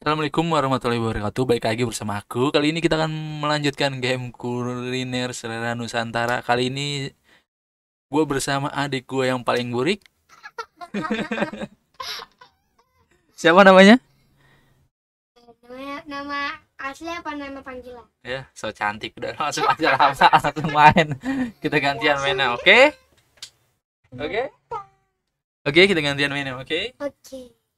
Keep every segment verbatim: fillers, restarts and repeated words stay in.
Assalamualaikum warahmatullahi wabarakatuh. Baik lagi bersama aku. Kali ini kita akan melanjutkan game kuliner selera Nusantara. Kali ini gue bersama adik gue yang paling burik. Siapa namanya? Namanya nama asli apa nama panggilan? Ya, so cantik. Udah langsung aja langsung, langsung main. Kita gantian mainnya, oke? Oke? Oke, kita gantian mainnya, oke? Oke.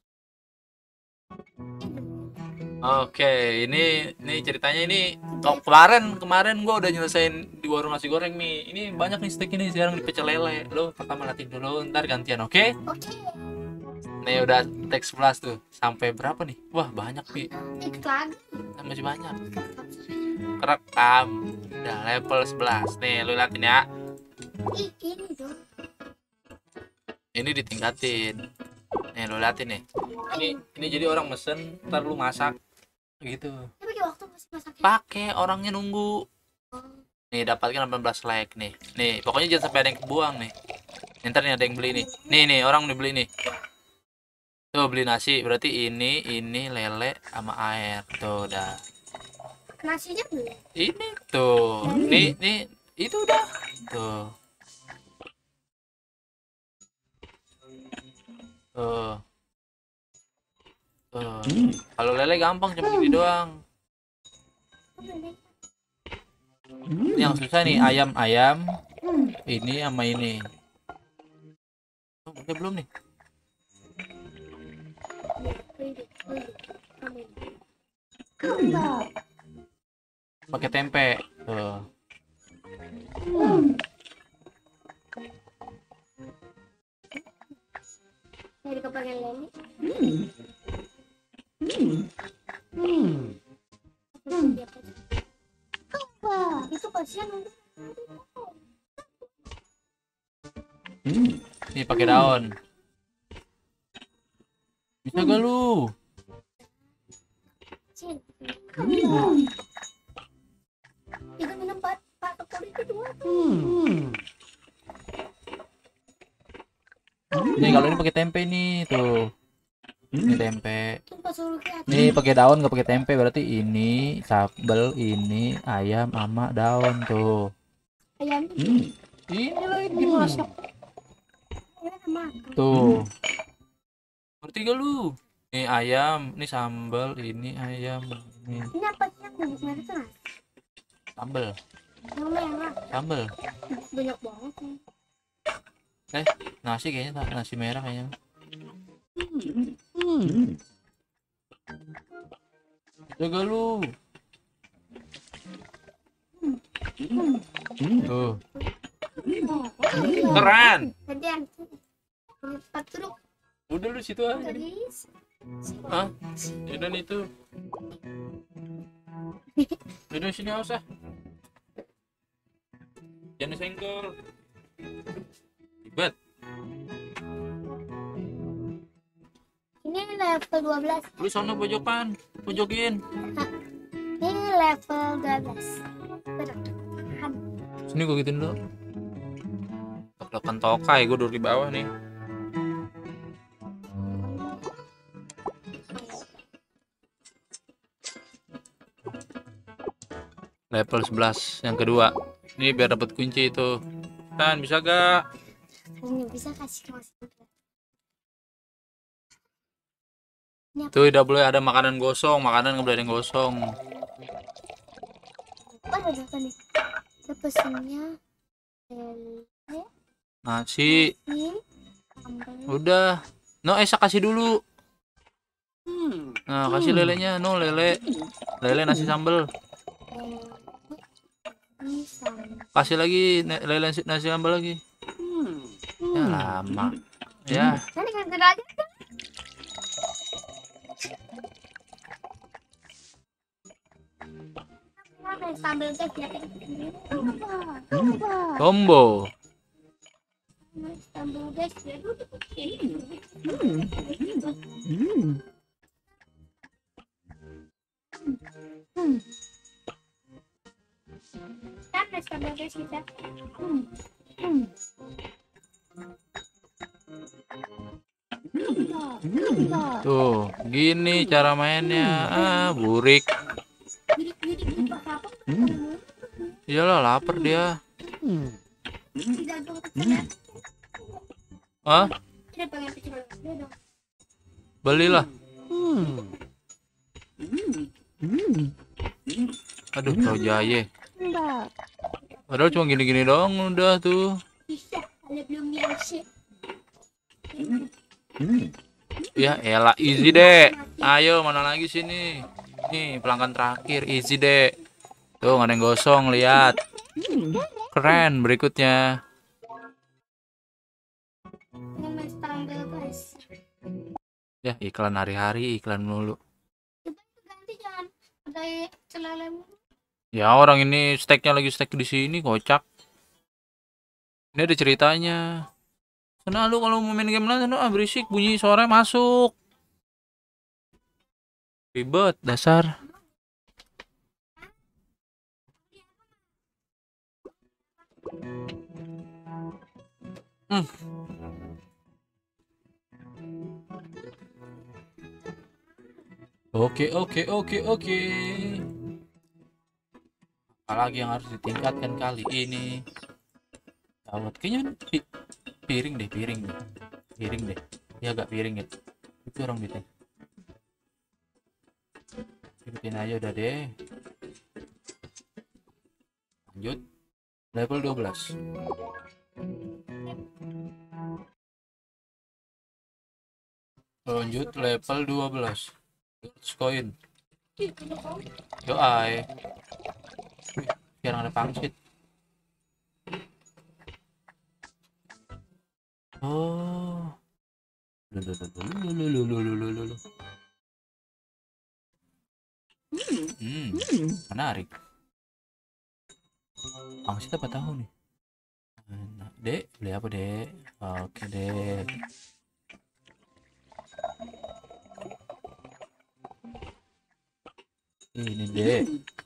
Oke, ini ini ceritanya ini oh, kemarin kemarin gue udah nyelesain di warung nasi goreng nih. Ini banyak nih steak ini sekarang di pecel lele. Lo pertama latih dulu, ntar gantian, oke? Oke. Nih udah teks sebelas tuh. Sampai berapa nih? Wah, banyak, Pi. Ikut lagi. Masih banyak. Kerekam. Udah level sebelas. Nih, lu liatin ya. Ih, ini dong. Ini ditingkatin. Nih, lu liatin nih. Ini ini jadi orang mesen, ntar lu masak gitu. Ini pakai waktu masih masaknya. Pakai orangnya nunggu. Nih, dapatkan delapan belas like nih. Nih, pokoknya jangan sampai ada yang kebuang nih. Ntar nih ada yang beli nih. Nih nih, orang nih beli nih. Tuh beli nasi, berarti ini ini lele sama air. Tuh udah. Nasinya belum. Ini tuh. Nih nih itu udah. Tuh. Tuh. Tuh. Kalau lele gampang cuma gini doang. Yang susah nih ayam-ayam. Ini sama ini. Oh, udah belum nih? Pakai tempe. Tuh. Dari kepengen lele. Itu kasihan. Nih pakai daun. Bisa gak lu? Cin. Ikan minum pak pak kali kedua. Nih kalau ini pakai tempe nih tuh. Ini tempe. Tumpah suruh ke atas. Nih pakai daun nggak pakai tempe berarti ini sambal ini ayam sama daun tuh. Ayam Ini lagi dimasak enak. tuh. Ngerti gak lu? Ini ayam, ini sambal, ini ayam, ini Ini apa sih yang bubuk merah itu nasi? sambal, Yang merah. sambal. Banyak banget nih. Eh, nasi kayaknya ta- nasi merah kayaknya. Jaga lu. Tuh, keren. Kemudian empat dulu. Udah lu situ aja. Guys. Hah? Udah itu. Udah sini awas ah. Jangan senggol. Ribet. Ini level dua belas. Lu sono pojokan, pojokin. Ini level dua belas. Berat. Sini gua gituin dulu. Tok-tokan tokai, gua duduk di bawah nih. Level sebelas yang kedua. Ini biar dapat kunci itu. Tan, bisa gak? Ini bisa kasih masih. Tuh tidak boleh ada makanan gosong, makanan nggak boleh ada yang gosong. Oh, ada apa nih? Kita pesennya lele, Nasi, nasi, sambal. udah. No, Esa kasih dulu. Nah, kasih lelenya, no lele, lele nasi sambal. Ini sambal. Kasih lagi ne- lele nasi, nasi sambal lagi. Ya lama. Ya, Nanti kan aja. Ada sambal guys ya. combo. Sambal guys ya. Kan ada sambal guys kita. Tuh, gini cara mainnya. Ah, burik. Iyalah, lapar dia. Ah, belilah. Aduh, kau jaye. Padahal cuma gini-gini doang udah tuh. Ya elah, easy deh. Ayo, mana lagi sini? Nih, pelanggan terakhir, easy deh. Tuh, nggak ada yang gosong, lihat. Keren, berikutnya. Ya, iklan hari-hari, iklan mulu. Ya, orang ini stacknya lagi stack di sini, kocak. Ini ada ceritanya. Karena lu kalau mau main game lain, ah berisik, bunyi sore masuk. Ribet, dasar. Hmm. Oke, oke, oke, oke. Apalagi yang harus ditingkatkan kali ini? Gawat, kayaknya pi piring deh, piring deh. Piring deh. Ya agak piring ya. Itu orang bikin. Bikin aja udah deh. Lanjut. Level dua belas. Lanjut level dua belas. Koin. Yo ai. Sekarang ada pangsit. Oh. Hmm, menarik. Pangsit apa tahu nih? Nah, dek, beli apa dek? Oke dek. Ini dek.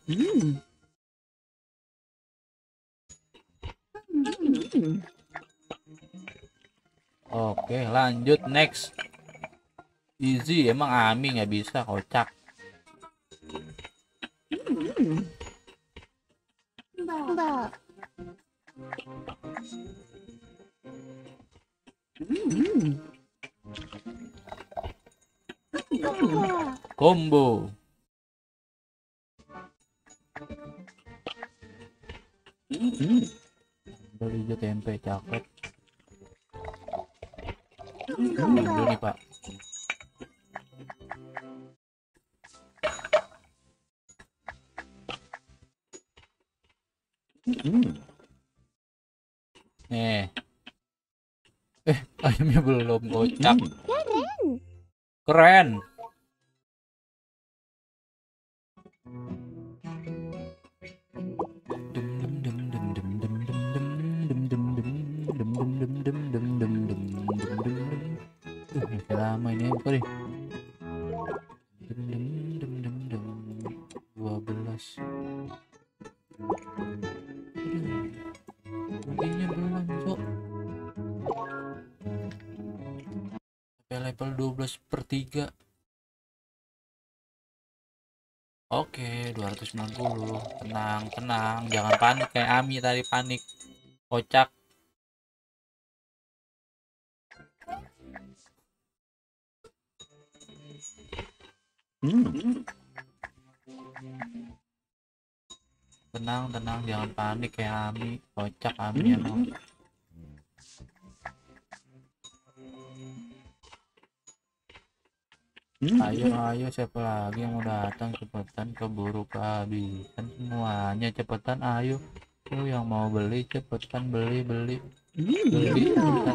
Oke, lanjut next. Easy, emang Ami nggak bisa, kocak. Combo. Sambal hijau tempe cakep. Dulu nih pak. Nih. Eh, ayamnya belum, kocak. Keren. Masih lama ini buka deh. dua belas. Mungkinnya belum, Cok. Sampai level dua belas per tiga. Oke, dua ratus sembilan puluh. Tenang, tenang, jangan panik kayak Ami tadi panik. Kocak. Tenang, tenang, jangan panik kayak Ami. Kocak Ami emang. Ayo, ayo, siapa lagi yang mau datang? Cepetan, keburu kehabisan semuanya. Cepetan, ayo. Lu yang mau beli, cepetan beli, beli. Beli, cepetan.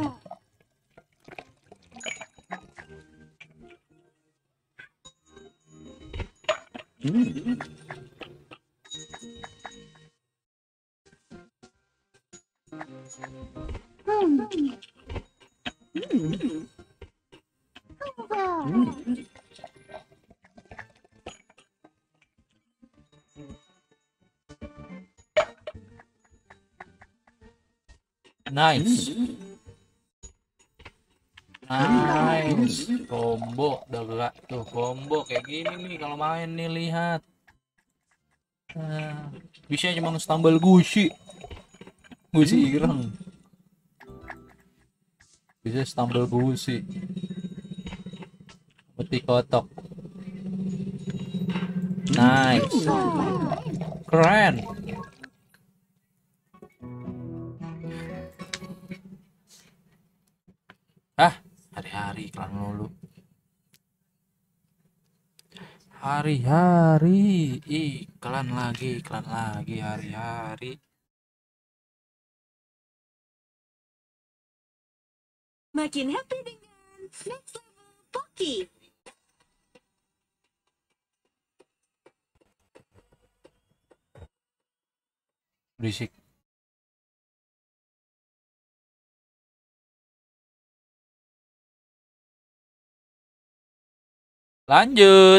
Nice. Nice. Combo udah gak tuh combo kayak gini nih kalau main nih, lihat. Nah, bisa cuma stumble gusi. Gusi ireng. Bisa stumble gusi. Peti kotok. Nice. Keren. Ah, hari-hari iklan mulu. Hari-hari iklan lagi, iklan lagi hari-hari. Makin happy dengan Next Level Poki. Berisik. Lanjut.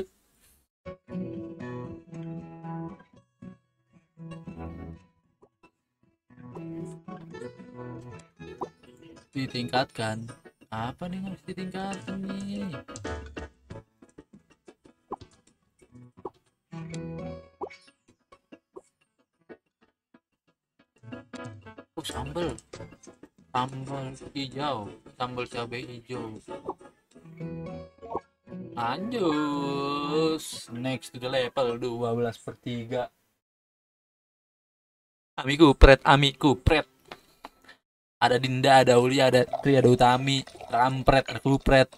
Ditingkatkan. Apa nih yang harus ditingkatkan nih? Oh, sambal. Sambal hijau, sambal cabai hijau. Lanjut. Next to the level dua belas per tiga. Amiku pret, amiku pret. Ada Dinda, ada Uli, ada Tri, ada Utami, Rampret, ada Kupret.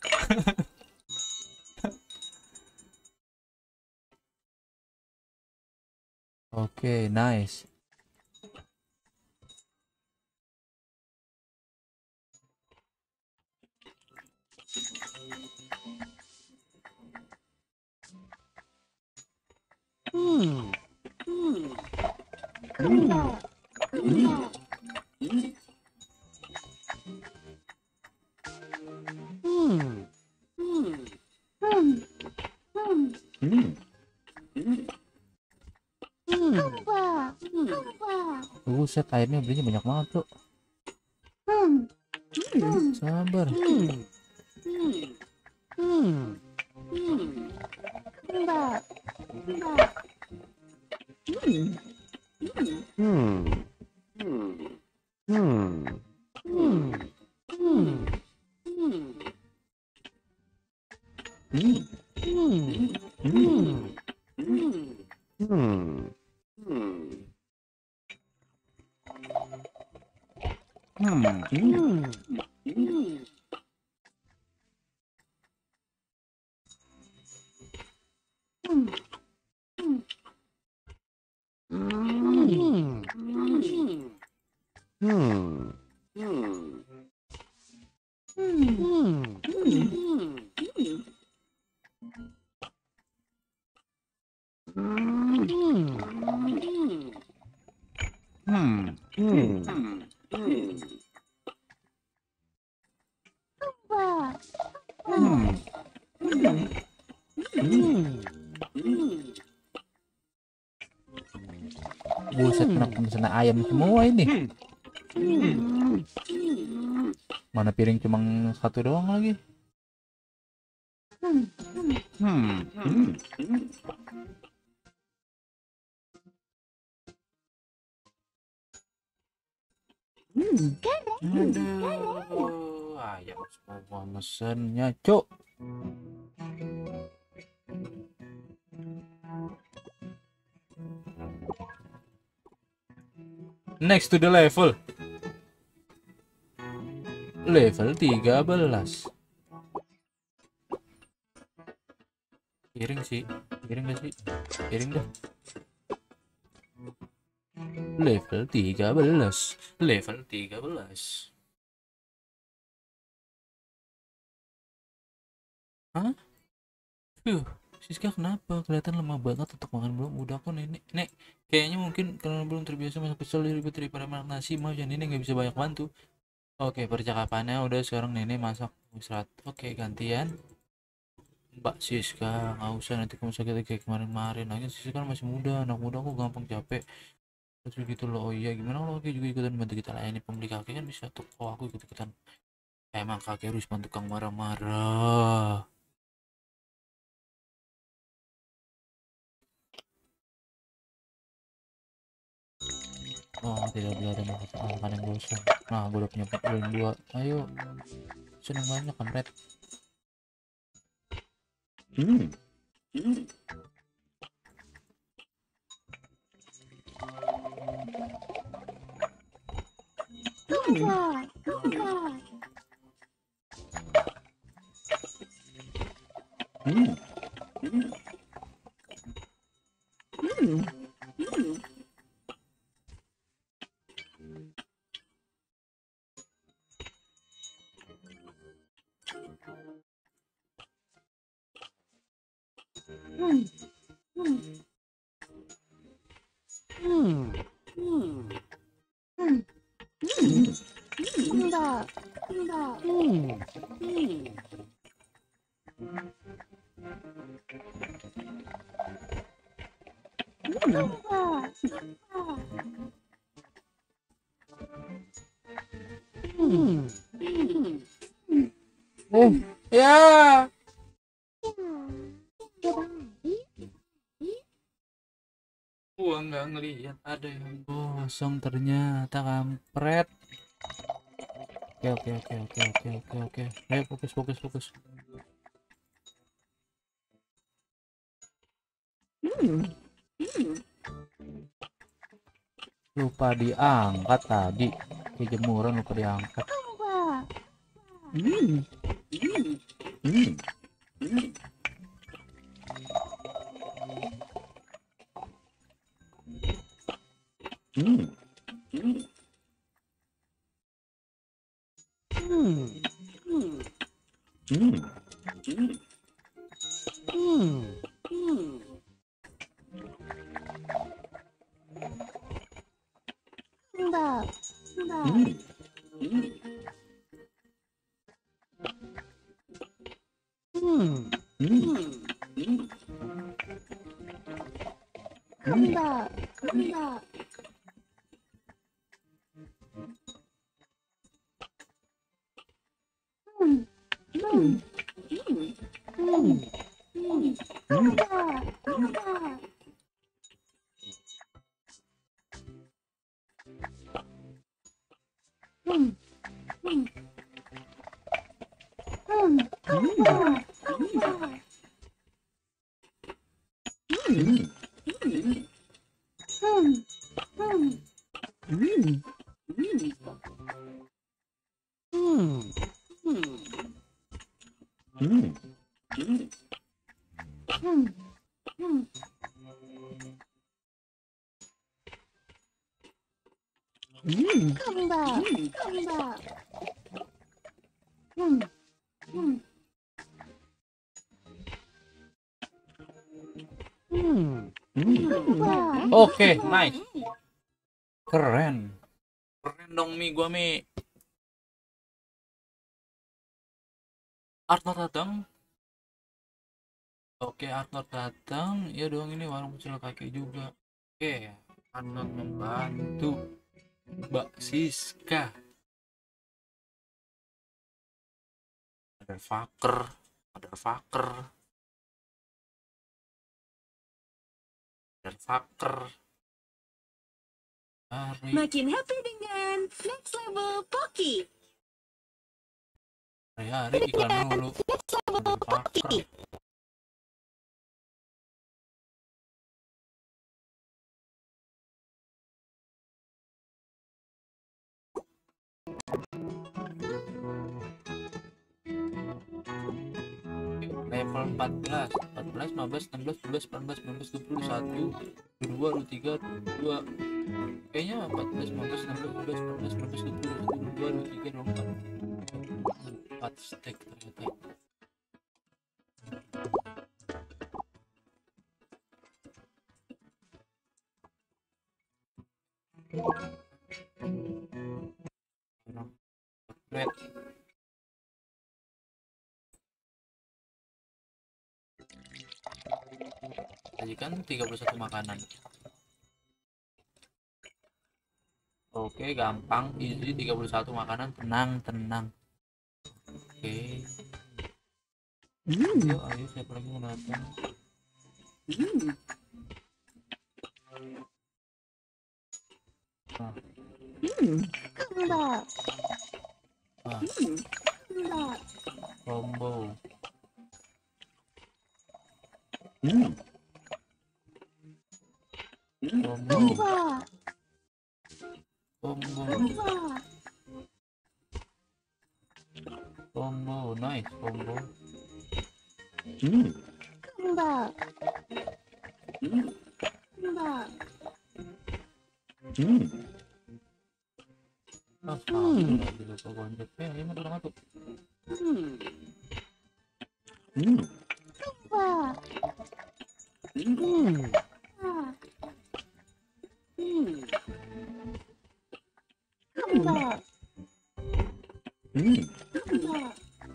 Oke, okay, nice. Hmm. Hmm. Hmm. Hmm. Buset, airnya belinya banyak banget tuh. Sabar. Buset, kenapa misalnya ayam semua ini? Mana piring cuma satu doang lagi? Aduh, ayam semua mesennya, cuk. Next to the level. Level tiga belas. Piring sih, piring gak sih? Piring dah. Level tiga belas. Level tiga belas. Hah? Fuh, Siska kenapa? Kelihatan lemah banget untuk makan belum. Udah kok nenek. Nek, kayaknya mungkin karena belum terbiasa masak pecel ribet daripada makan nasi. Maaf ya, nenek nggak bisa banyak bantu. Oke, percakapannya udah, sekarang nenek masak istirahat. Oke, gantian. Mbak Siska, nggak usah nanti kamu sakit kayak kemarin-kemarin. Lagi Siska kan masih muda, anak muda aku gampang capek. Terus gitu loh. Oh iya, gimana kalau aku juga ikutan bantu kita layani pembeli kaki kan bisa tuh. Oh, aku ikut ikutan Emang kakek Rusman tukang marah-marah. Oh, tidak boleh ada makan yang gosong. Nah, gue udah punya piring dua. Ayo, seneng banyak kan, Red? Hmm. Hmm. Enggak, enggak. Hmm. Hmm. Hmm. Hmm. Hmm, hmm, Hmm. hmm, Hmm. enggak, enggak. Hmm. Hmm, enggak, enggak. Hmm. Hmm, Oh, ya. ya. Coba lagi. Gua nggak ngelihat ada yang gosong ternyata, kampret. Oke, oke, oke, oke, oke, oke, oke. Ayo fokus, fokus, fokus. Hmm. Lupa diangkat tadi. Kayak jemuran lupa diangkat. Enggak. Hmm. Hmm. Hmm. Hmm. Hmm. Hmm, Hmm. Hmm. Hmm. hmm, hmm. Enggak, enggak. Hmm. Hmm. Hmm, Hmm. Hmm. enggak, enggak. Hmm, hmm, Hmm. hmm, hmm. Enggak, enggak. Hmm, hmm, hmm. Enggak, enggak. Hmm. Hmm, hmm, Hmm. hmm, hmm, Hmm. hmm, hmm. Hmm. Enggak, enggak. Hmm, hmm, Hmm. enggak. Oke, nice. Keren. Keren dong, Mi. Gua, Mi. Arthur datang. Oke, Arthur datang. Ya dong, ini warung kecil kakek juga. Oke, Arthur membantu Mbak Siska. Motherfucker, motherfucker, motherfucker. Hari, Makin happy dengan Next Level Poki. hari-hari iklan dulu. Motherfucker. Level empat belas, empat belas, lima belas, enam belas, tujuh belas, delapan belas, sembilan belas, dua puluh, satu, dua, dua, tiga, dua. Kayaknya empat belas, lima belas, enam belas, tujuh belas, delapan belas, sembilan belas, dua puluh, satu, dua, dua, tiga, dua, empat. empat stack ternyata. Red. Sajikan tiga puluh satu makanan. Oke, gampang, easy, tiga puluh satu makanan, tenang, tenang. Oke. Hmm. Ayo, ayo siapa lagi mau datang? Hmm. Nah, Hmm. Mbak. nah, Hmm. Mbak. combo. Hmm. Combo. Mbak. Combo. Mbak. Combo. Nice combo. Hmm. Mbak. Mbak. Hmm. Ah, salah lagi lupa gonjek. Eh, ini udah masuk. Hmm. Hmm. Mbak. Hmm. Ah. Hmm. Mbak. Hmm. Mbak.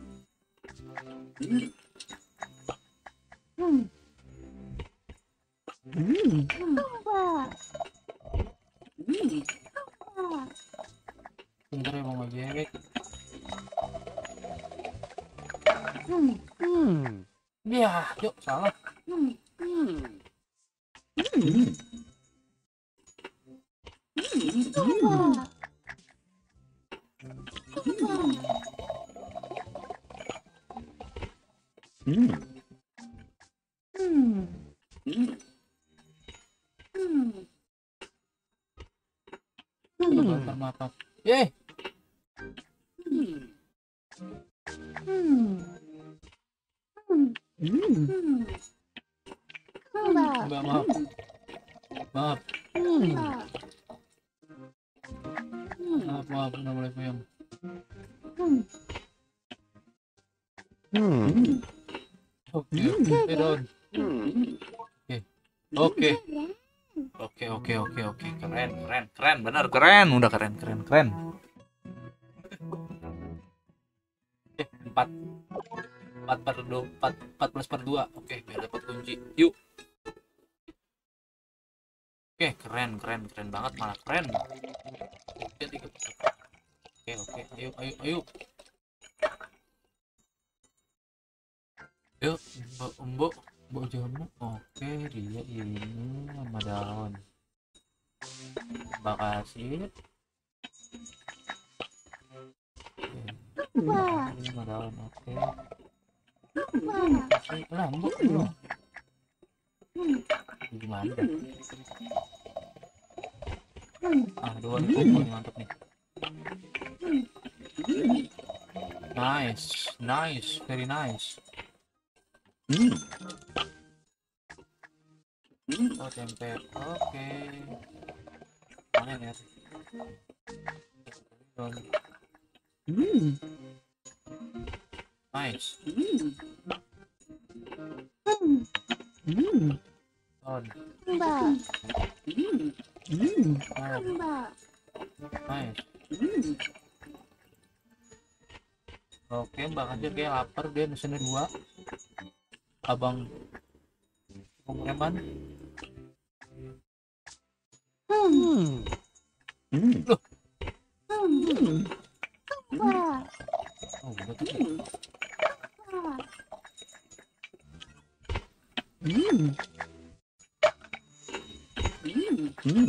Hmm. Hmm. Mbak. Hmm. Mbak. Bentar ya mau ngejek. Hmm. Hmm. Ya, yuk salah. Hmm. Hmm. Hmm. Mbak. Hmm. Hmm. Hmm. Hmm. Bentar maaf. Eh, Hmm. Hmm. Hmm. Hmm. Hmm. Mbak. Mbak maaf. Maaf, Hmm. Mbak. Hmm. maaf, maaf, udah mulai puyeng. Hmm. Hmm. Oke, oke, down. Hmm. Oke, oke, oke, oke, oke, keren, keren, keren, bener, keren, udah keren, keren, keren. Eh, empat, empat per dua, empat, empat plus per dua. Oke, biar dapat kunci. Yuk. Oke, keren, keren, keren banget, malah keren. Oke, tiga. Oke, oke, ayo, ayo, ayo. Yuk, mbok, mbok, mbok jamu. Oke, dia ini sama daun. Terima kasih. Mbak. Ini sama daun, oke. Mbak. Oke, lah, mbok, belum. Gimana dah? Ah, dua nih, combo nih, mantap nih. Nice, nice, very nice. Hmm. Oh, tempe, oke. Mana ya? Hmm. Nice, Hmm. Hmm. on, Mbak. Hmm. oh, Mbak. nice. Oke, Mbak Kancil kayak lapar, dia mesennya dua. Abang Pengreman. Hmm. Hmm. Loh, Hmm. Mbak. oh, udah tuh. Mbak. Hmm. Hmm.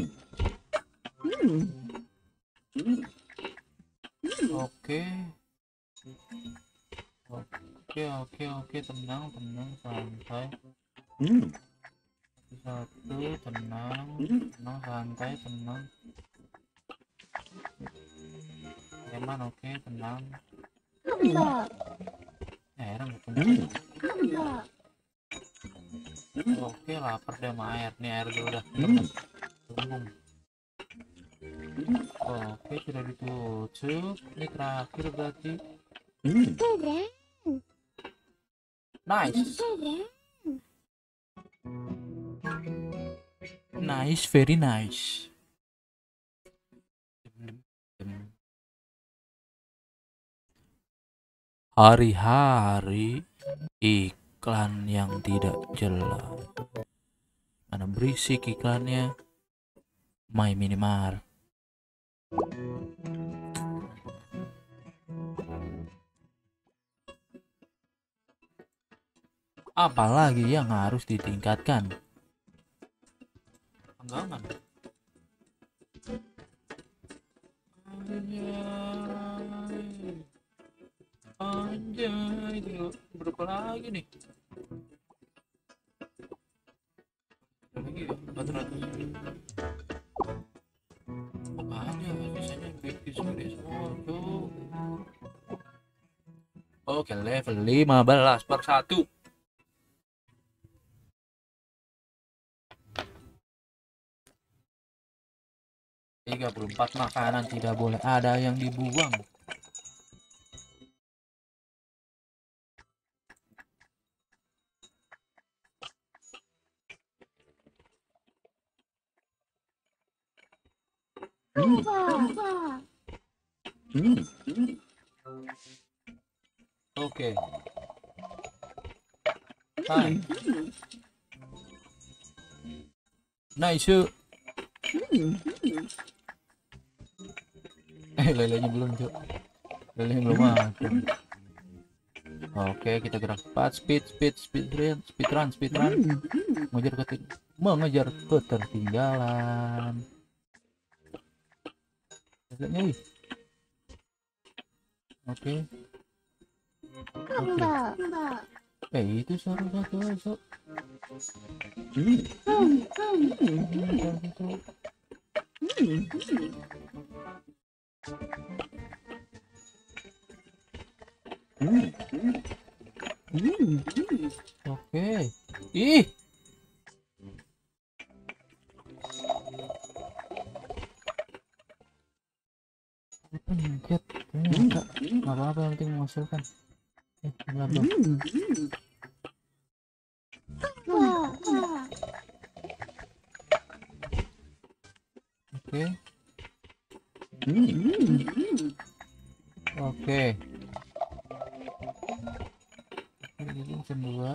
Hmm. Oke. Oke, oke, oke, tenang, tenang, santai. Hmm. Satu, tenang, tenang, santai, tenang. Eman, oke, tenang. Mbak. Eh, heran gak Hmm. kunci. Mbak. Oke, lapar deh sama air. Nih air dulu dah. Hmm. Tunggu. Oke, sudah ditutup. Ini terakhir berarti. Hmm. Keren. Nice. Keren. Nice, very nice. Hari-hari iklan yang tidak jelas. Mana berisik iklannya. My Minimart. Apalagi yang harus ditingkatkan? Enggak. Anjay. Anjay, tinggal berapa lagi nih? Lagi ya, empat ratus. Makanya sisanya gede segede semua, Cuk. Oke, level lima belas per satu. tiga puluh empat makanan tidak boleh ada yang dibuang. Mm. Wah. Mm. Oke. Hai. Nice. Eh, lelenya belum, Cuk. Lelenya belum ada. Oke, kita gerak cepat, speed, speed, speed run, speed run, speed run. Mengejar keting mengejar ketertinggalan. Lelenya, wih. Oke. Oke. Eh, itu suara satu, satu. Mm. Mm. Oke. Ih. Pencet. Ternyata nggak apa-apa, yang penting menghasilkan. Eh, belum belum. Wah. Oke. Mm. Oke. Ini jam dua.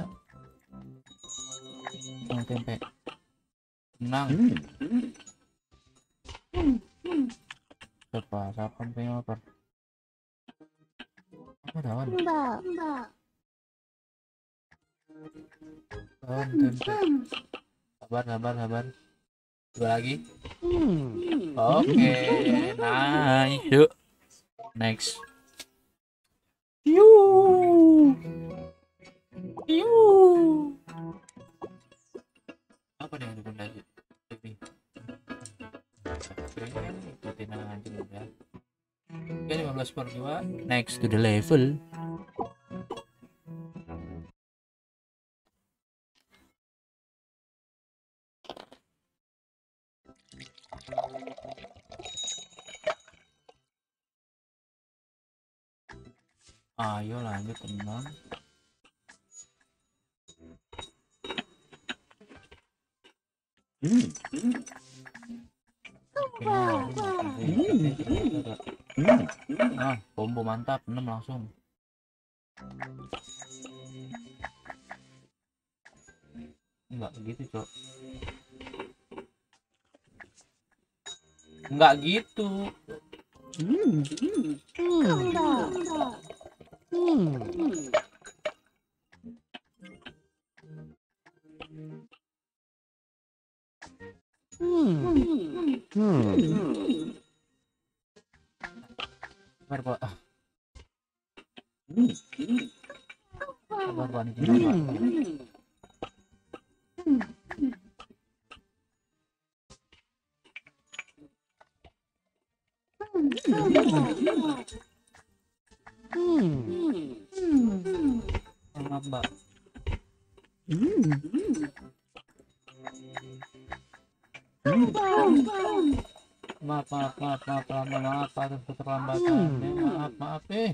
Yang tempe. Menang. Mm. Siapa? Siapa punya motor? Apa daun? Mbak. Daun tempe. Sabar, sabar, sabar. Dua lagi. Oke, nice. Yuk. Next. Yuh. Yuh. Apa nih yang dipondasi? Ini. Oke, ikutin aja udah. Oke, lima belas per dua. Next to the level. Ayo lanjut, teman. Mm. Oke, ini ada. Mm. Ah, combo mantap, enam langsung. Enggak gitu, Cok. Enggak gitu. Sabar, Pak. Mm. Sabar, Pak. Ini kenapa? Maaf, Mbak. Maaf, maaf, maaf, maaf, maaf, maaf, atas keterlambatannya. Maaf, maaf, eh.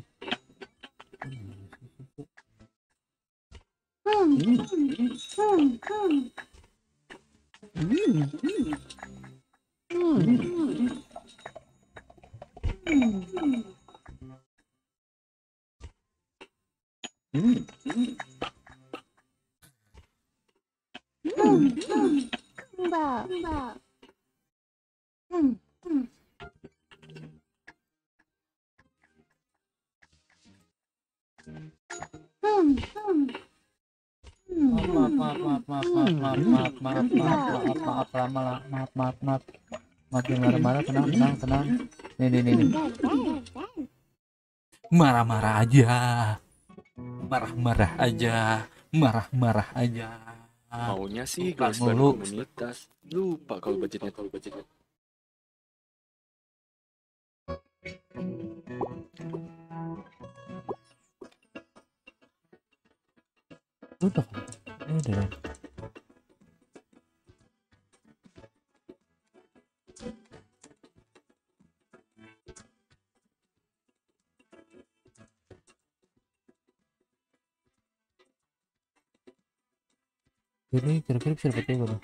Mbak. maaf maaf maaf maaf maaf maaf maaf maaf maaf maaf maaf lama lah maaf maaf maaf maaf jangan marah-marah, tenang tenang tenang. Nih nih nih nih. Marah-marah aja, marah-marah aja, marah-marah aja. Maunya sih Bukan gelas baru mulu. komunitas. Lupa kalau budgetnya kalau budgetnya. Udah, udah. Ini kira-kira bisa dapat berapa?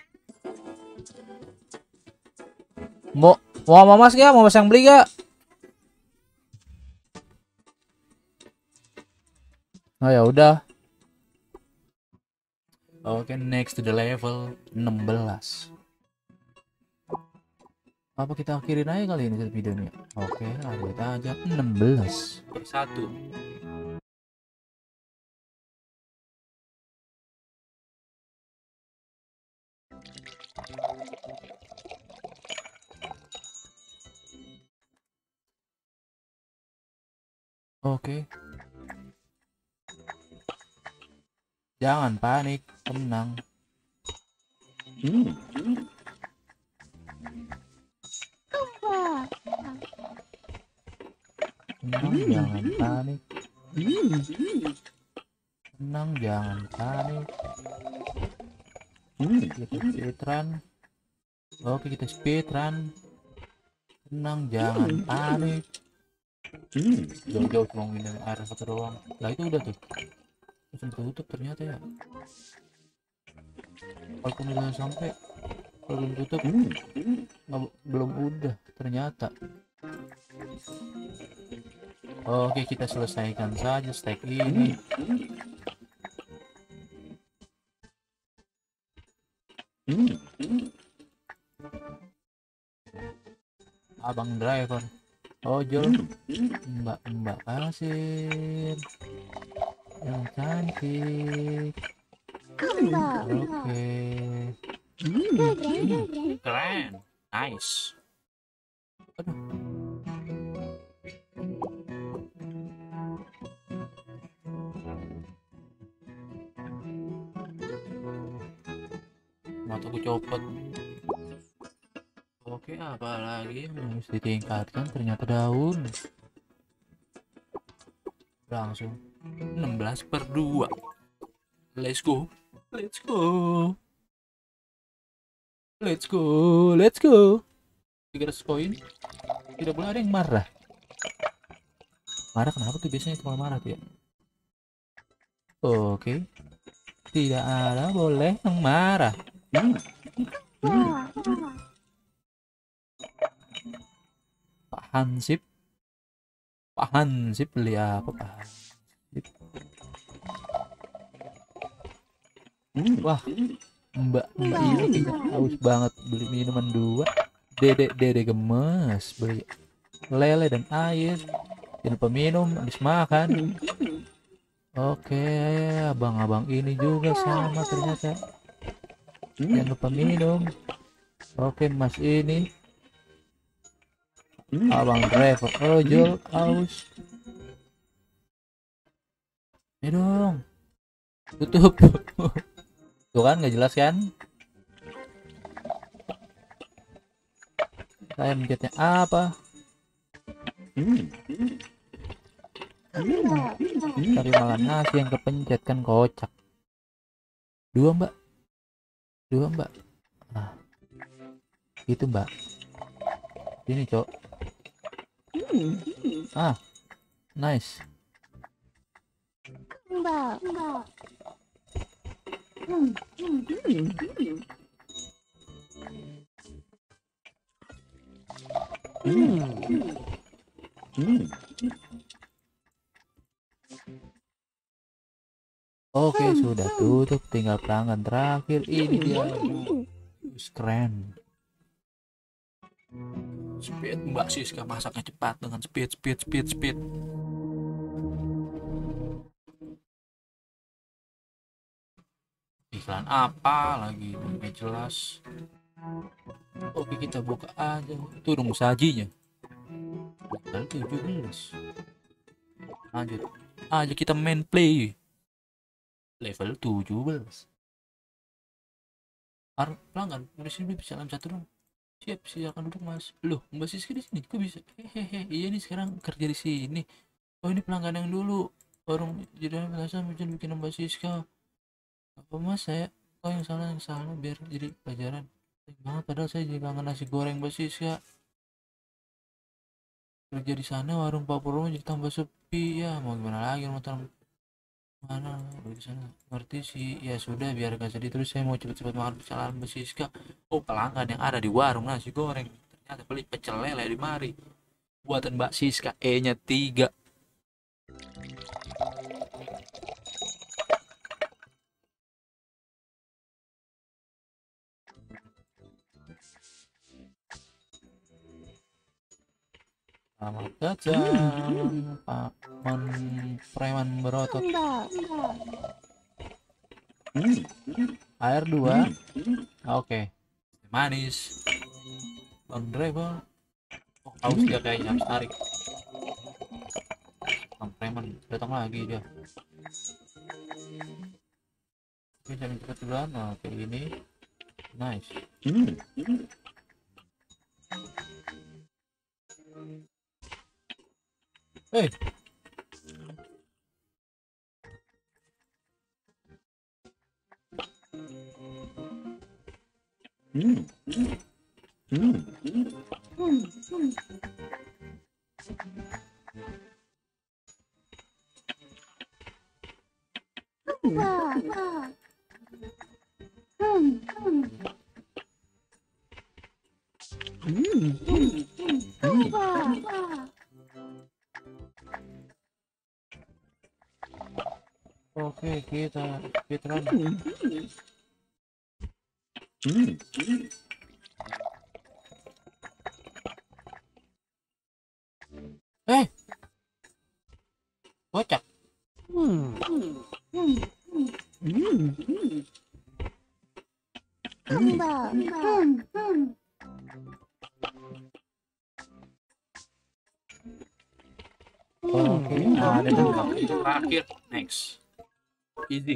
Mau mau sama mas gak? Mau mas yang beli gak? Oh ya udah. Oke, next to the level enam belas. Apa kita akhirin aja kali ini videonya? Oke, lalu kita aja enam belas per satu. Oke. Jangan panik, tenang. Hmm. Tenang, jangan panik. Tenang, jangan panik. Hmm. Kita speedrun. Oke, kita speedrun. Tenang, jangan panik. Hmm. Jauh-jauh cuma minum air satu doang. Lah itu udah tuh. Langsung tutup ternyata ya. Walaupun udah sampai, kalau belum tutup, Hmm. nggak- belum udah ternyata. Oke, kita selesaikan saja stack ini. Hmm. Abang driver, ojol, mbak-mbak kasir yang cantik. Oke, keren, nice. Mata gue copot. Oke, apa lagi yang harus ditingkatkan? Ternyata daun. Langsung enam belas per dua. Let's go. Let's go. Let's go. Let's go. tiga ratus koin. Tidak boleh ada yang marah. Marah kenapa tuh biasanya cuma marah tuh ya? Oke. Tidak ada boleh yang marah. Pak Hansip. Pak Hansip beli apa Pak Hansip? Wah, Mbak Mbak ini kayaknya haus banget beli minuman dua. Dede Dede gemes beli lele dan air. Jangan lupa minum habis makan. Oke, abang-abang ini juga sama ternyata. Jangan lupa minum. Oke, mas ini abang driver ojol haus. Ya dong, tutup. Tuh kan nggak jelas kan? Saya mencetnya apa? Tapi malah nasi yang kepencet kan kocak. Dua mbak, dua mbak. Nah, itu mbak. Ini cok. Ah, nice. Oke, sudah tutup, tinggal pelanggan terakhir. Ini dia. Keren. Speed Mbak Siska masaknya cepat dengan speed speed speed speed. iklan apa lagi nggak jelas. Oke, kita buka aja tuh dong sajinya. Level tujuh belas. Lanjut aja kita main play. Level tujuh belas. Ar pelanggan udah sini bisa dalam satu dong. Siap, silakan duduk mas. Loh, Mbak Siska di sini kok bisa? Hehehe, iya nih sekarang kerja di sini. Oh, ini pelanggan yang dulu warung jadi merasa bikin bikin Mbak Siska. Apa mas, saya oh yang salah yang salah biar jadi pelajaran. Banget padahal saya jadi kangen nasi goreng Mbak Siska. Kerja di sana warung Pak Purwo jadi tambah sepi ya, mau gimana lagi mau taruh mana di sana ngerti sih. Ya sudah, biar gak sedih terus, saya mau cepet-cepet makan pecel ayam Mbak Siska. Oh, pelanggan yang ada di warung nasi goreng ternyata beli pecel lele di mari buatan Mbak Siska, E nya tiga. Selamat datang Pak Man Preman berotot. Hmm. Air dua. Oke. Manis. Bang driver. Oh, haus dia kayaknya, harus tarik. Bang Preman datang lagi dia. Oke, jangan cepat duluan. Oke, ini nice. Hmm. Eh, Hmm. Hmm. oke, kita speedrun. Hmm. Eh, kocak. Oke, ada yang terakhir. Next. Easy.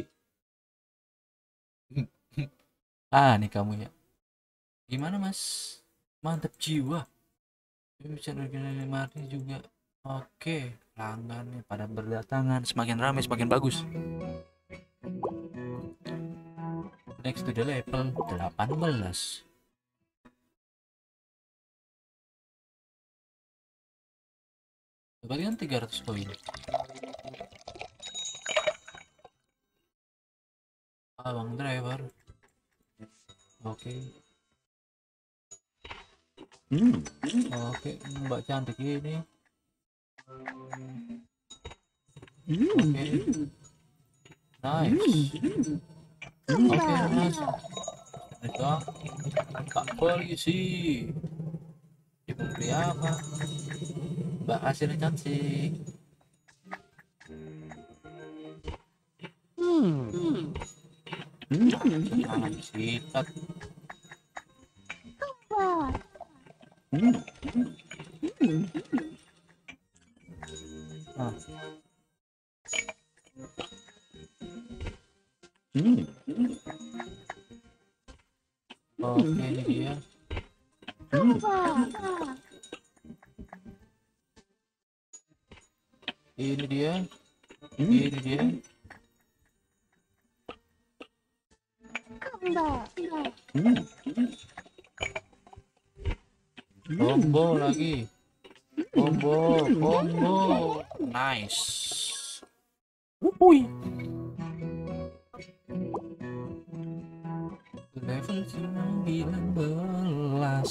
Ah, nih kamu ya. Gimana mas? Mantap jiwa. Bisa original mati juga. Oke, pelanggan pada berdatangan, semakin ramai semakin bagus. Next to the level delapan belas. Dapatkan tiga ratus koin. Abang driver. Oke. Hmm. Oke, Mbak cantik ini. Hmm. Oke. Nice. Oke, nice. Mereka Pak polisi. Dia mau beli apa? Mbak hasilnya cantik. Malah disikat. Hmm. Nah, Hmm. oke, ini dia. Hmm. Ini dia. Hmm. Ini dia. Hmm. Combo lagi. Combo, combo. Nice. Wuhui. Level sembilan belas.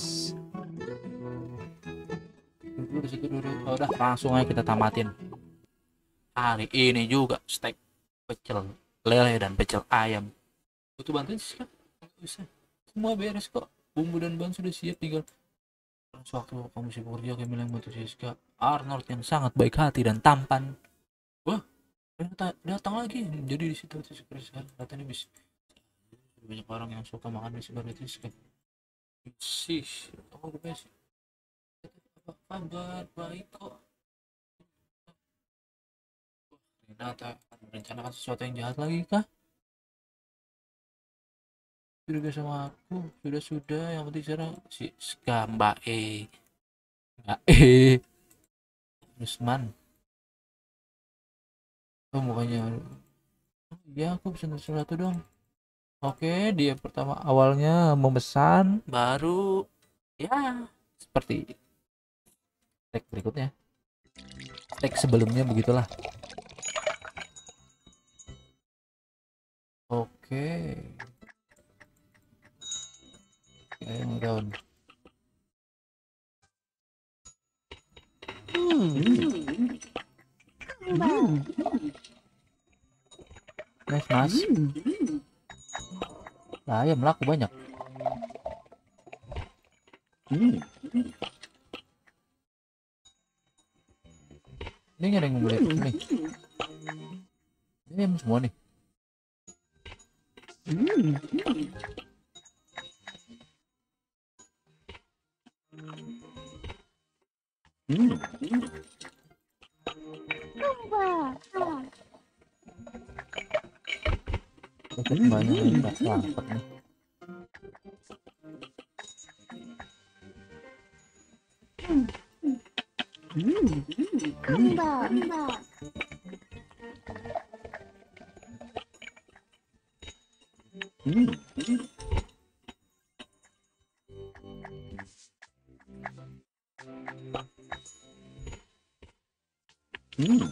Dulu di situ dulu. Oh, udah langsung aja kita tamatin. Hari ini juga steak pecel lele dan pecel ayam. Butuh bantuan sih kan? Nggak usah. Semua beres kok. Bumbu dan bahan sudah siap, tinggal sewaktu kamu sibuk kerja kayak bilang bantu Siska. Arnold yang sangat baik hati dan tampan. Wah, ternyata datang lagi. Jadi di situ sekarang katanya bisa banyak orang yang suka makan nasi goreng cheesecake sih. Oh guys, apa kabar? Baik kok. Renata merencanakan sesuatu yang jahat lagi kah? Curiga sama aku? Sudah sudah, yang penting sekarang si Mbak E Mbak E Rusman. Oh mukanya. Oh, iya aku pesan sesuatu dong. Oke, dia pertama awalnya memesan, baru ya seperti tag berikutnya. Tag sebelumnya begitulah. Oke. Oke, down. Nice mas. Lah ayam laku banyak. Hmm. Ini nggak ada yang membeli nih. Ini ayam semua nih. Hmm. Oke, banyak yang nggak dapat nih. Hmm. Hmm.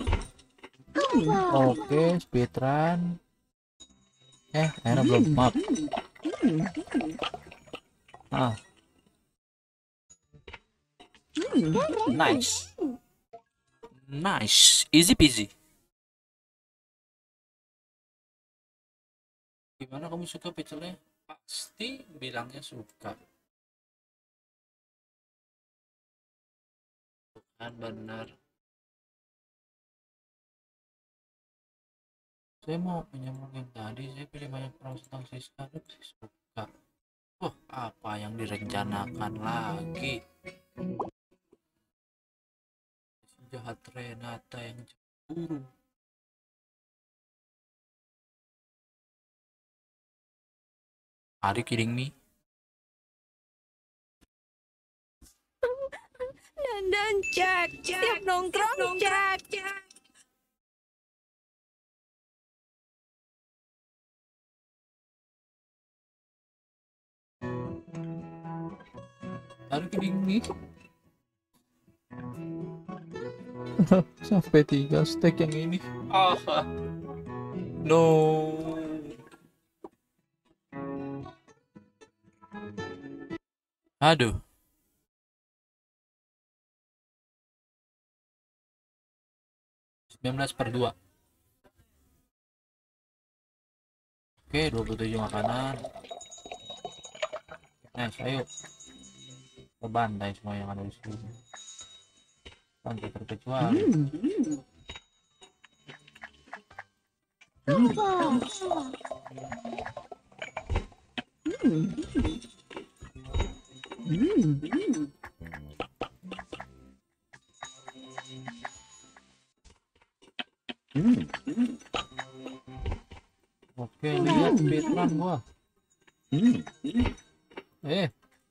Oke, speedrun. Eh, akhirnya belum. Maaf. Ah. Nice. Nice. Easy peasy. Gimana kamu suka pecelnya? Pasti bilangnya suka. Bukan benar. Saya mau menyambung yang tadi, saya pilih banyak proses tentang si Scarlet sih suka. Wah, apa yang direncanakan lagi? Si jahat Renata yang cemburu. Are you kidding me? Dandan cek, siap nongkrong cek. Are you kidding me? Sampai tiga stack yang ini. Ah, no. Aduh. sembilan belas per dua. Oke, dua puluh tujuh makanan. Nice, ayo. Kita bantai semua yang ada di sini. Tanpa terkecuali. Oke, lihat speedrun gua. Eh.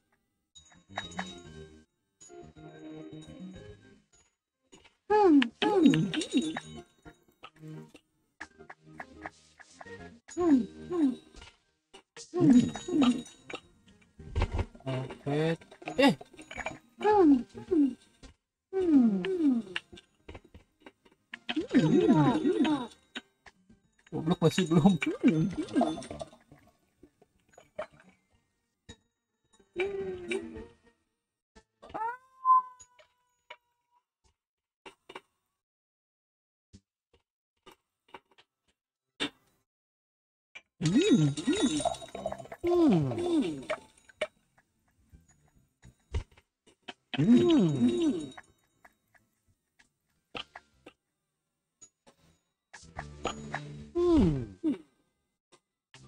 Oke. Eh. Goblok masih belum.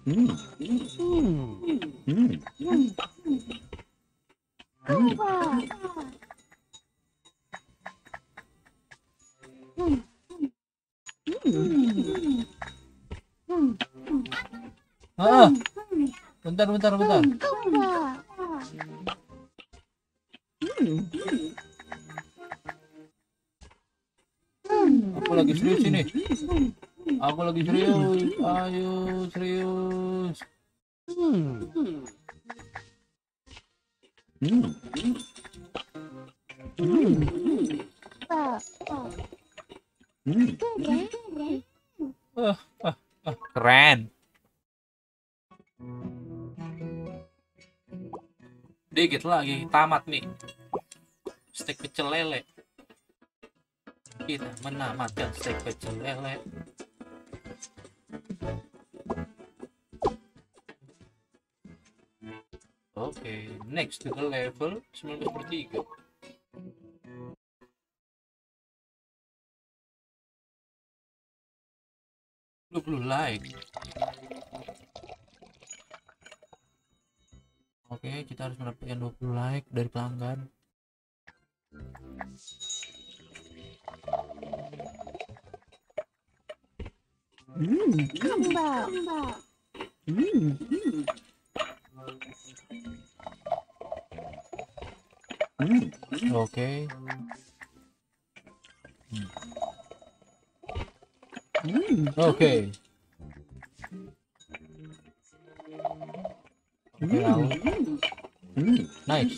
Hmm. Hmm. Ah, bentar, bentar, bentar. Aku lagi serius ini. Aku lagi serius. Ayo, serius. Hmm. Hmm. Ah, ah, ah, keren. Dikit lagi tamat nih. Steak pecel lele. Kita menamatkan steak pecel lele. Oke, next to the level sembilan belas per tiga. dua puluh like. Oke, kita harus mendapatkan dua puluh like dari pelanggan. Oke. Oke. Oke, lalu. Nice.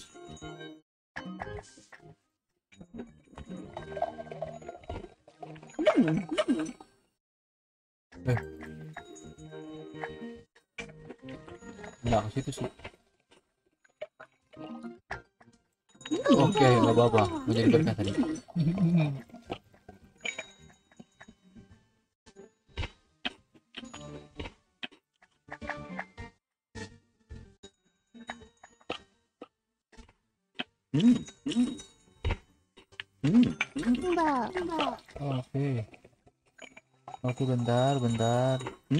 Eh. Nggak ke situ sih. Oke, nggak apa-apa. Menjadi berkah tadi. Oke. Oke, bentar, bentar.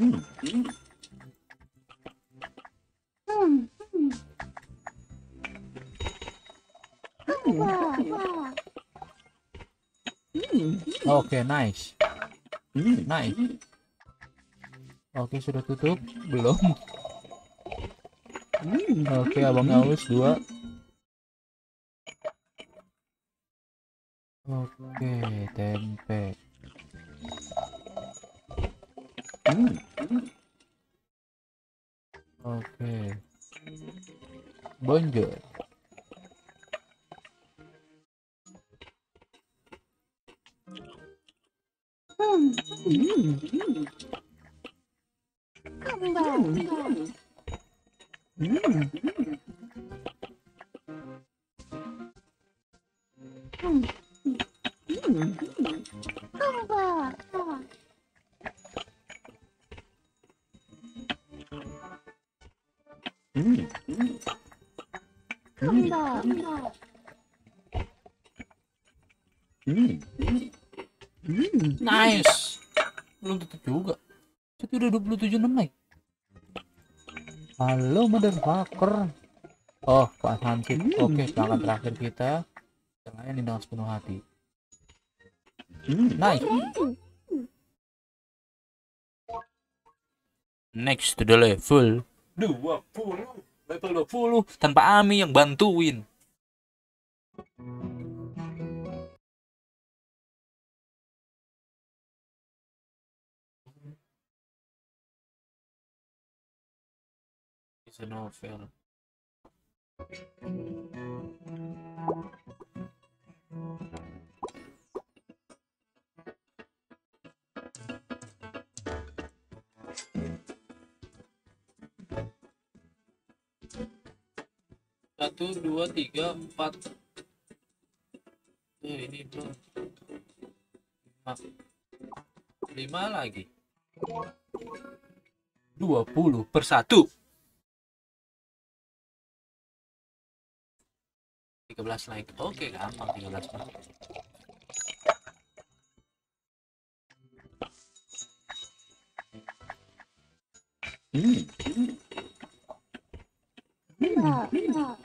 Oke, nice. Nice. Oke, sudah tutup? Belum. Oke, abang aus dua. Oke, tempe. Oke. Bonjour. Nice. Belum tutup juga. Itu udah dua puluh tujuh enam like. Halo motherfucker. Oh, Pak Hansip. Oke, pelanggan terakhir kita. Terlayani dengan sepenuh hati. Nice. Next to the level dua puluh. Level dua puluh tanpa Ami yang bantuin. It's a novel. Satu, dua, tiga, empat. Oh, ini belum. Lima. Lima lagi. Dua puluh per satu. Tiga belas like. Oke, gampang tiga belas like. Hmm. Wah, wah.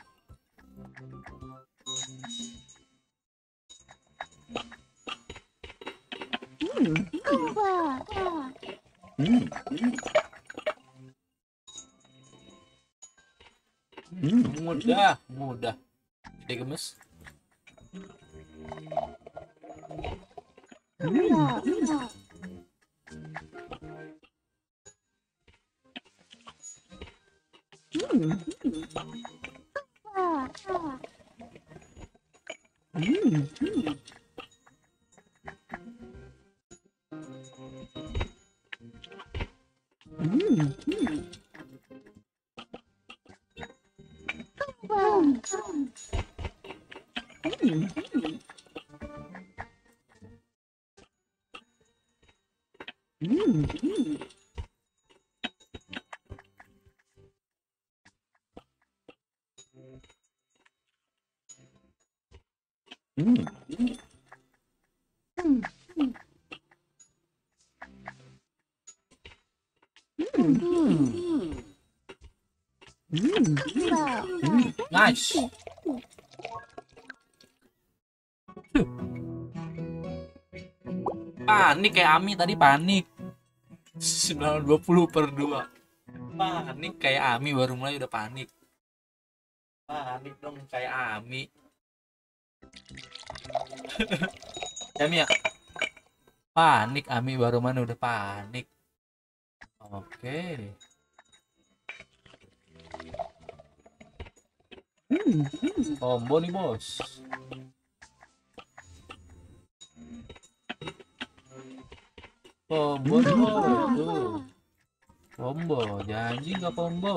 Wah, wah. Hmm. Hmm. Mudah, mudah. Dia gemes. Wah, wah. Wah, wah. Wah. Hmm. Wah. Nice. Panik kayak Ami tadi panik. sembilan dua puluh per dua. Panik kayak Ami baru mulai udah panik. Panik dong kayak Ami. Ya Mi ya. Panik Ami baru mana udah panik. Oke. Combo nih bos. Combo nih bos. Tuh. Combo. Janji nggak combo.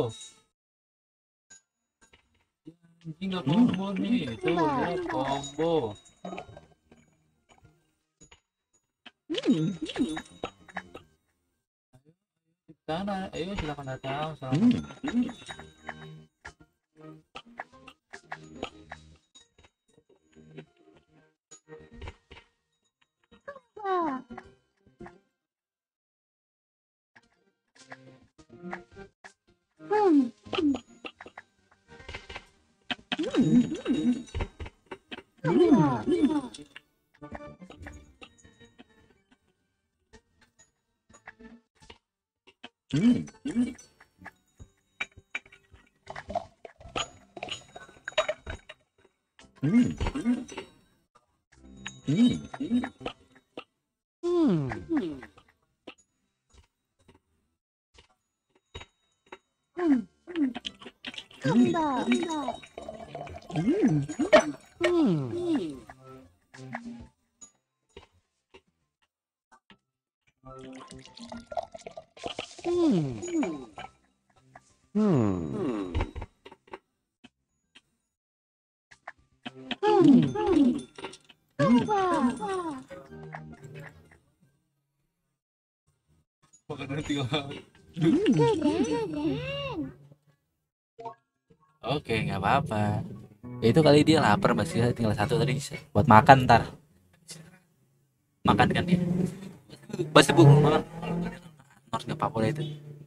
Janji nggak combo nih. Tuh lihat combo. Sana, ayo silakan datang. Selamat. Hmm. Wah. Hmm. Wah. Hmm. Hmm. Hmm. Wah. Wah. Wah. Bukan tinggal. Keren. Oke, nggak apa-apa. Ya, itu kali dia lapar masih tinggal satu tadi buat makan ntar. Makan kan dia. Pasti bu makan. Harus nggak apa-apa itu.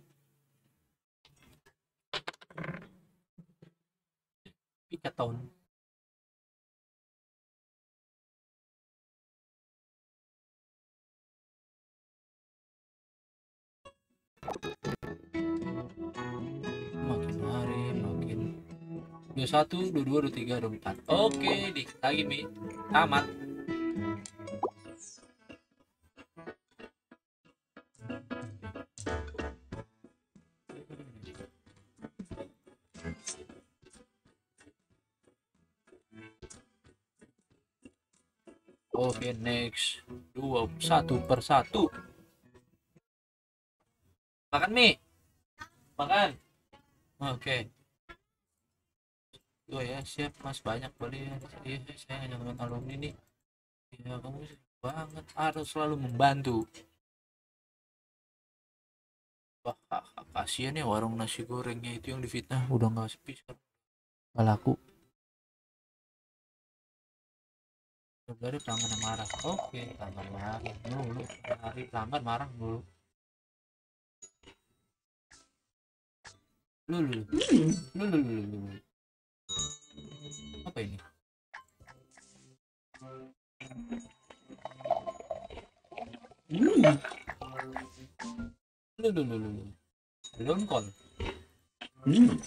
Pikaton. Makin hari makin dua satu, dua dua, dua tiga, dua empat. Oke, dikit lagi Mi. Tamat. Oke, next. Dua satu per satu. Makan Mi. Makan. Oke. Oh ya, siap Mas, banyak boleh ya. Iya, saya ngajak teman alumni nih. Iya, kamu sih banget harus selalu membantu. Wah, kasihan ya warung nasi gorengnya itu yang difitnah udah nggak sepi sekarang. Nggak laku. Dari pelanggan yang marah. Oke, pelanggan marah dulu. Hari pelanggan marah dulu. Lu lu lu lu lu lu lu, lu. Apa ini? Hmm. Lu lu lu lu, lu. Lonkol. Hmm.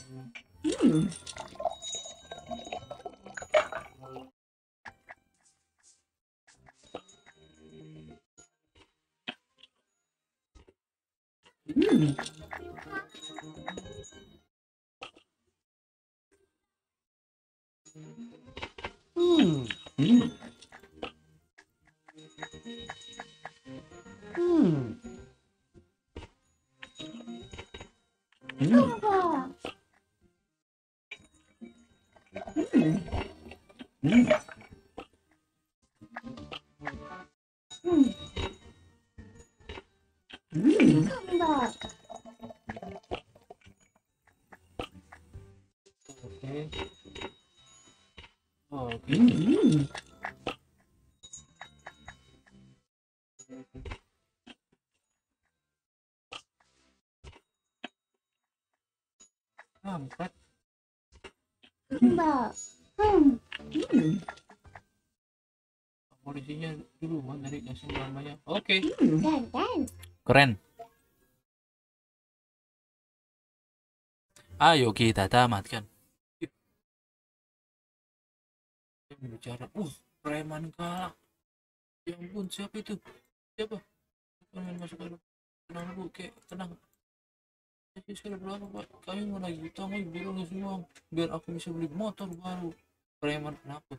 Hmm. Hmm. Hmm. Hmm. Hmm. Apa? Hmm. Hmm. Hmm. Apa? Oke. Oke. Hmm. Kampret. Apa? Hmm. Hmm. Polisinya dulu kan tadi kasih namanya. Oke. Dan dan. Keren. Ayo kita tamatkan. Bicara. Uh, preman galak. Ya ampun, siapa itu? Siapa? Jangan masuk ke dalam. Tenang dulu, kek. Tenang. Jadi sekarang berapa, Pak? Kami mau lagi utang, ayo bilang semua. Biar aku bisa beli motor baru. Preman kenapa?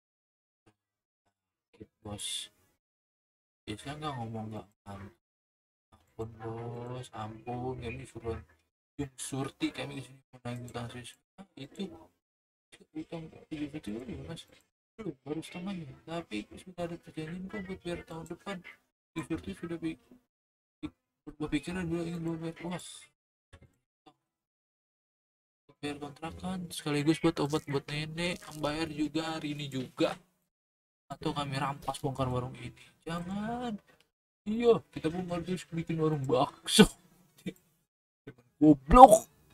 Gitu, bos. Biasanya nggak ngomong nggak. Ampun, bos. Ampun. Kami suruh Yung surti kami di sini mau nagih utang siswa. Ah, itu utang tujuh juta dulu mas. Belum, baru setengahnya. Tapi sudah ada perjanjian kok buat biar tahun depan. Yung surti sudah bi bi- berubah pikiran dia ingin bayar luas. Bayar kontrakan sekaligus buat obat buat nenek. Yang bayar juga hari ini juga. Atau kami rampas bongkar warung ini. Jangan. Iya, kita pun harus bikin warung bakso. Goblok.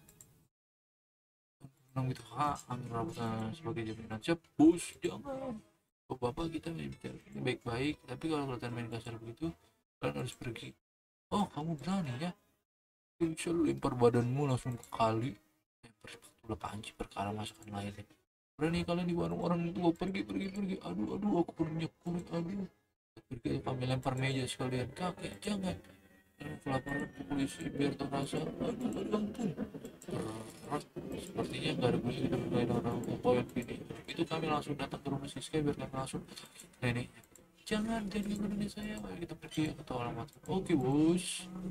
Bilang gitu, ha, kami melakukan sebagai jaminan siap, bos, jangan. Oh, bapak kita bicara baik-baik, tapi kalau kelihatan main kasar begitu, kalian harus pergi. Oh, kamu berani ya? Bisa lu lempar badanmu langsung ke kali. Lempar sepatu panci perkara masakan lainnya. Berani kalian di warung orang itu, oh, pergi, pergi, pergi. Aduh, aduh, aku berminyak kulit, aduh. Pergi, kami lempar meja sekalian. Kakek, jangan. Pelaporan ke polisi biar terasa aduh aduh ampun berat sepertinya nggak ada gunanya kita mulai orang kokoyan gini itu kami langsung datang ke rumah Siska biar kami langsung neneknya jangan jangan ganggu saya ayo kita pergi ke tahu alamat oke bos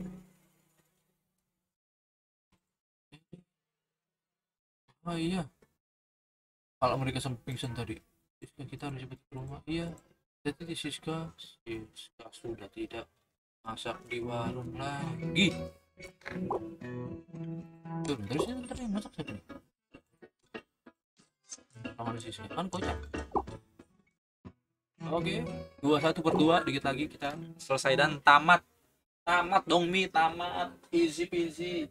ah iya kalau mereka sampai pingsan tadi Siska kita harus cepat ke rumah iya jadi Siska Siska sudah tidak masak di warung lagi tuh terus ini ntar yang masak siapa nih sama di sisi kan kocak oke dua satu per dua dikit lagi kita selesai dan tamat tamat dong Mi tamat easy peasy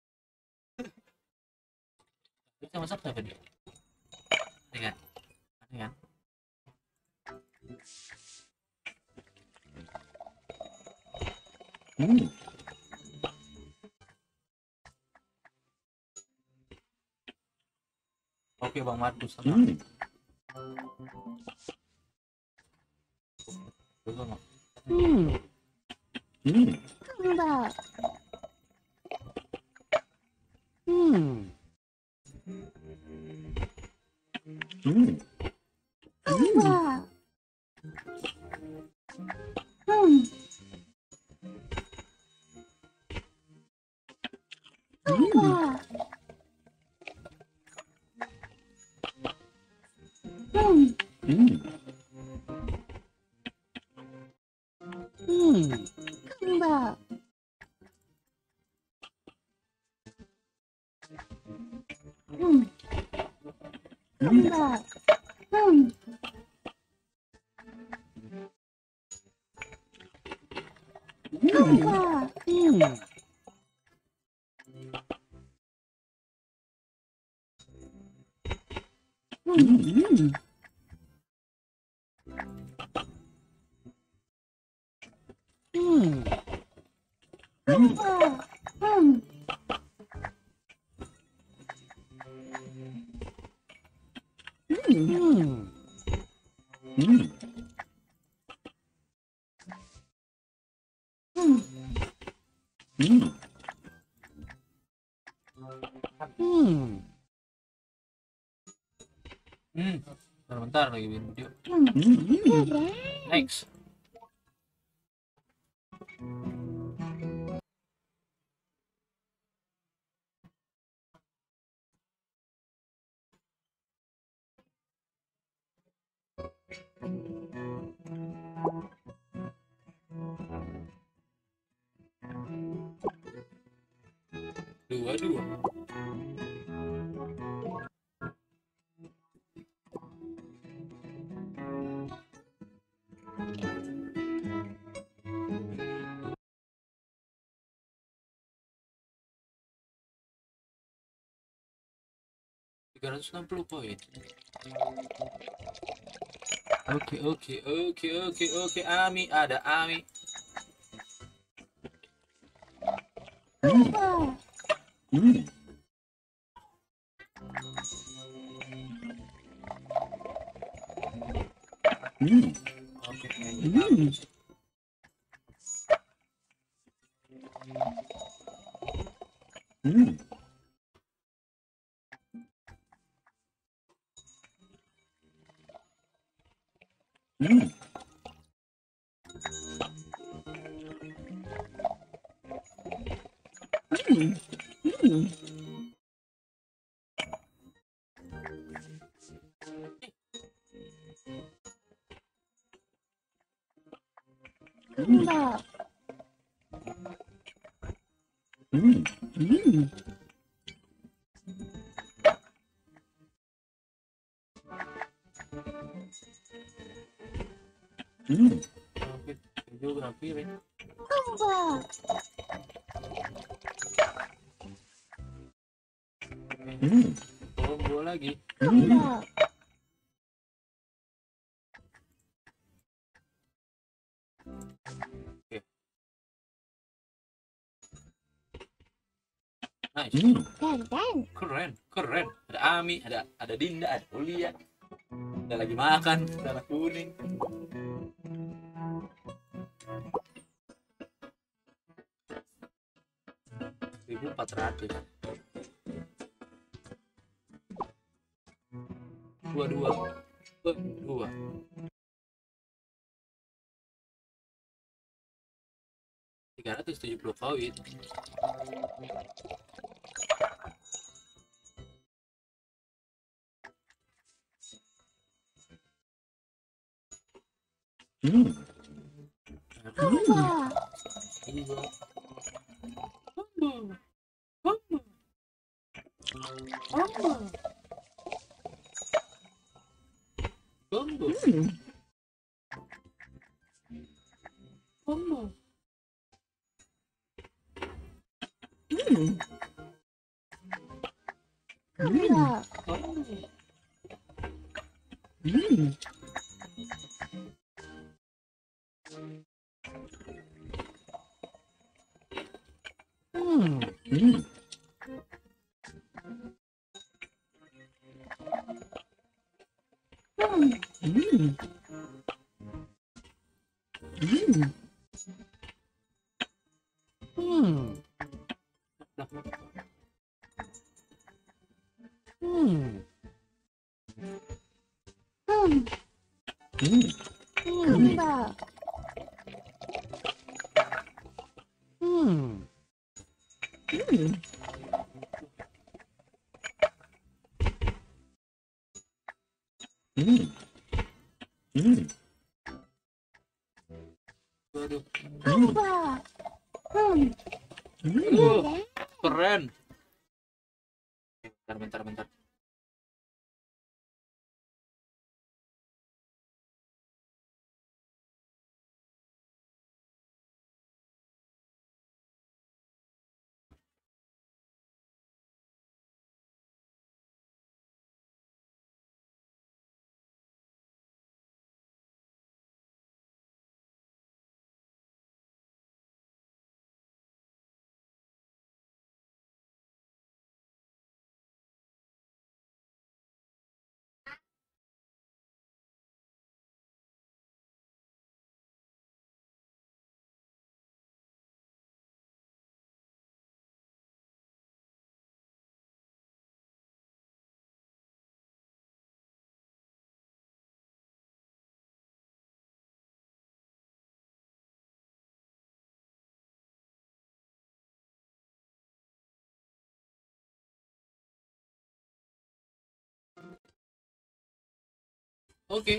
terus yang masak siapa nih ini kan ini kan Hmm. oke Bang Markus tenang Hmm. Coba nggak Hmm. Hmm. Apa? Hmm. Hmm. Apa? Hmm. Apa? Hmm. Hmm. Hmm. Apa? Hmm. Hmm. Apa? Hmm. Hmm. Apa? Hmm. Hmm. Hmm. Hmm. Hmm. Hmm. Hmm. Hmm. Hmm. Hmm. Hmm. Bentar, bentar lagi bikin video. Hmm. Hmm. Keren. Next. Dua dua. tiga ratus enam puluh poin. Oke oke oke oke oke Ami ada Ami. Wah. Hmm. Hmm. Oke Hmm. Hmm. Hmm. Hmm. Hmm. Enggak. Hmm. Hmm. Hmm. Oke geografi ya. Enggak. Hmm. Combo lagi. Enggak. Nice. Hmm. Keren. Keren, keren. Ada Ami, ada ada Dinda, ada Ulia. Ada lagi makan, darah kuning. seribu empat ratus. Dua dua. Dua dua. Tiga ratus tujuh puluh koin. Hmm. Enggak. Dua. Combo. Combo. Combo. Combo. Hmm. Combo. Hmm. Enggak. Combo. Hmm. Hmm. Hmm. Hmm. Hmm. Hmm. Hmm. Hmm. Hmm. Hmm. Enggak. Hmm. Hmm. Hmm. Hmm. Waduh. Enggak. Hmm. Hmm. Uh, keren. Bentar, bentar, bentar. Oke.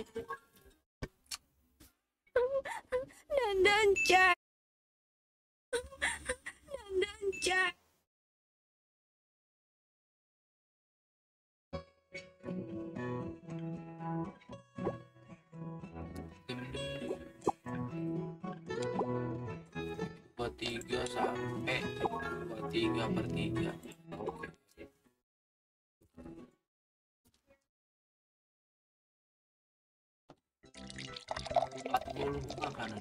Dandan Jack. Dandan Jack. Dua tiga sampai dua tiga per tiga. Oke. Empat puluh makanan.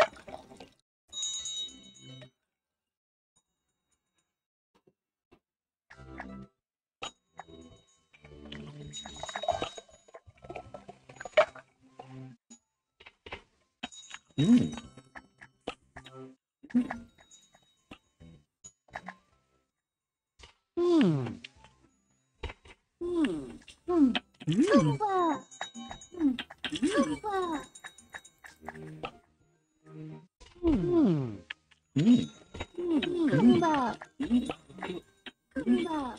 Hmm. Apa? Apa? Hmm. Apa? Apa?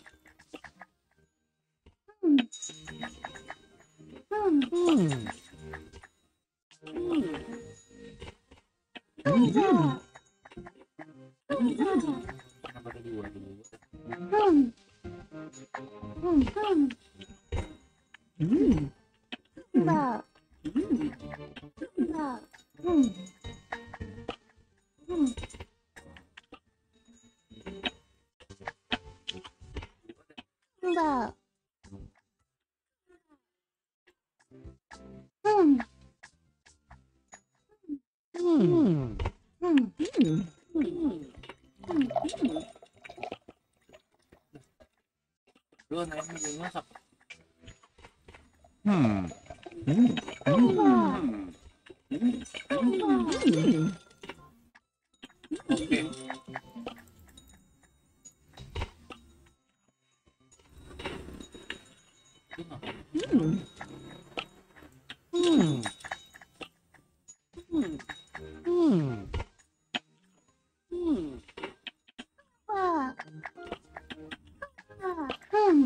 Apa? Kenapa ada dua dulu? Hmm. Hmm. Hmm. Hmm. Apa? Apa? Hmm. Hmm. Apa? Hmm. Hmm. Hmm. Lu naik belum masak. Hmm. Hmm. Apa? Oke. Lu ngapain? Apa? Apa? Hmm.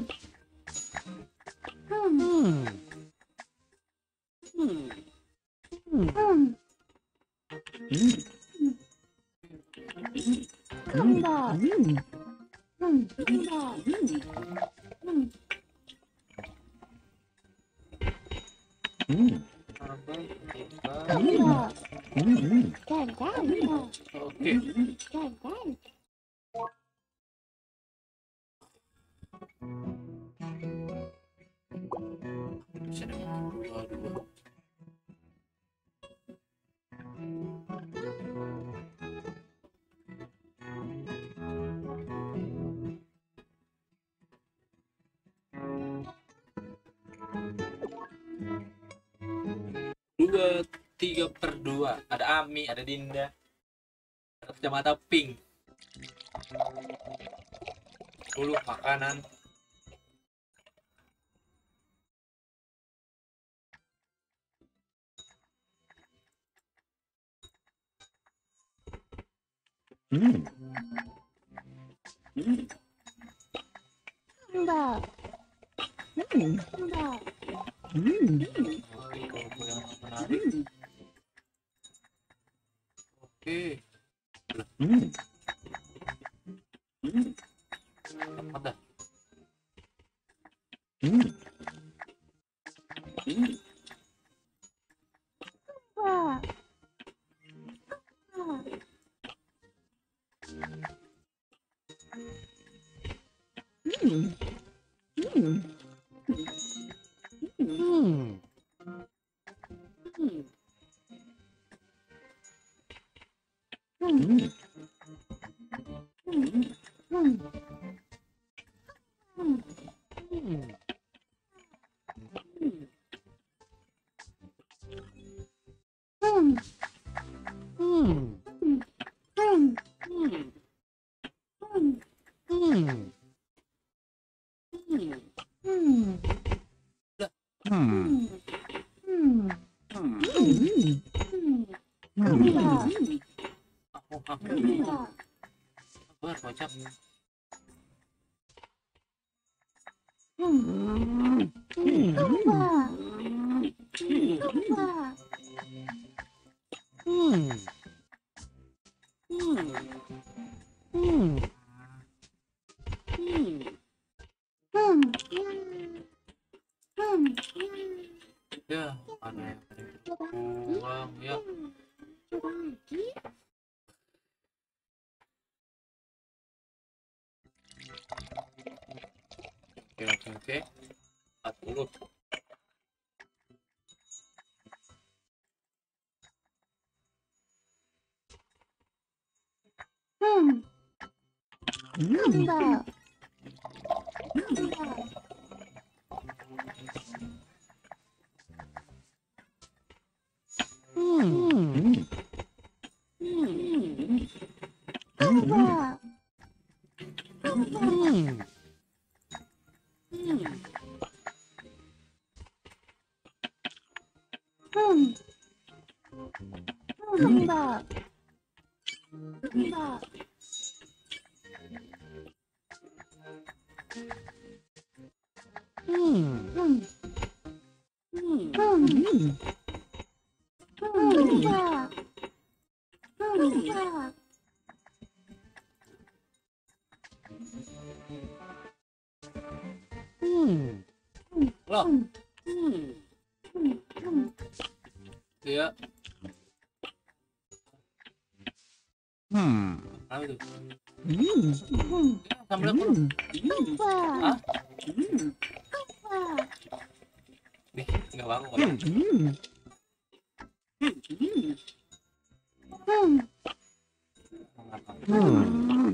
Hmm. Hmm. Apa? Hmm. Apa? Hmm. Hmm. Apa? Kita. Apa? Hmm. Dan dan apa? Oke. Dan dan. Bisa dengan dua dua. Dua tiga per dua. Ada Ami, ada Dinda, ada kacamata pink. Sepuluh makanan. Hmm. Apa? Hmm. Apa? Hmm. Oke, kalau gue yang menarik. Oke. Hmm. Dapat dah. Hmm. Apa? Hmm. Hmm. Hmm. Hmm. Hmm. Hmm. Hmm. Hmm. Hmm. Apa? Aku aku Apa? sabar kocak. Hmm. Apa? Ya, mana yang Coba. uang ya. Coba lagi. Oke oke oke. empat puluh. Hmm. Hmm. Enggak. Enggak. Hmm. Enggak. Hmm. Hmm. Enggak. Enggak. Hmm. Hmm. Hmm. Hmm. Enggak. Enggak. Hmm. Loh, Hmm. Hmm. iya. Hmm. Apa tuh? Hmm. Hmm. Sambal apa lu? Enggak. Hah? Enggak. Nih, enggak bangun kok ya. Hmm. Hmm. Hmm.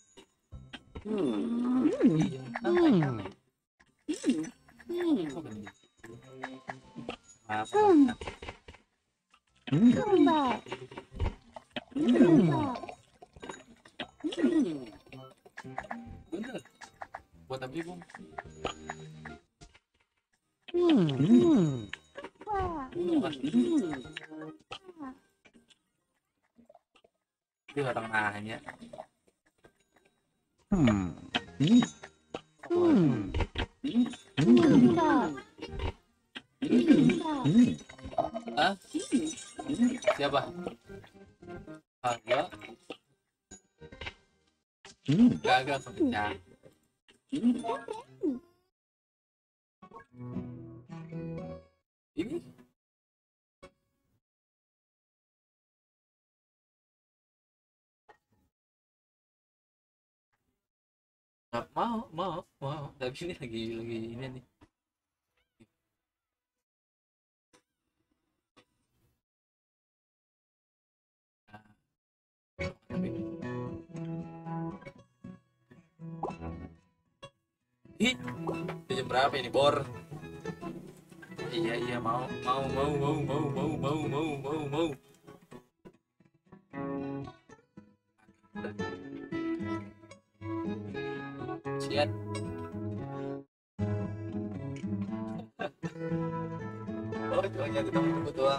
Iya, santai santai. Hmm. Kok gini? Apa? Hmm. Hmm. Enggak. Enggak. Bener. Buat apa Bung? Hmm. Hmm. Enggak. Bener kan? Itu orang nanya. Hmm. Hmm. Hmm. Enggak. Enggak. Hmm. Hah? Siapa? Harga? Hmm. Gagal pecah. Ini nggak mau mau mau tapi ini lagi lagi ini nih. Nah, tapi ih, itu jam berapa ini bor? Iya iya mau mau mau mau mau mau mau mau mau mau. Sian. Oh cuma nyari temen doang.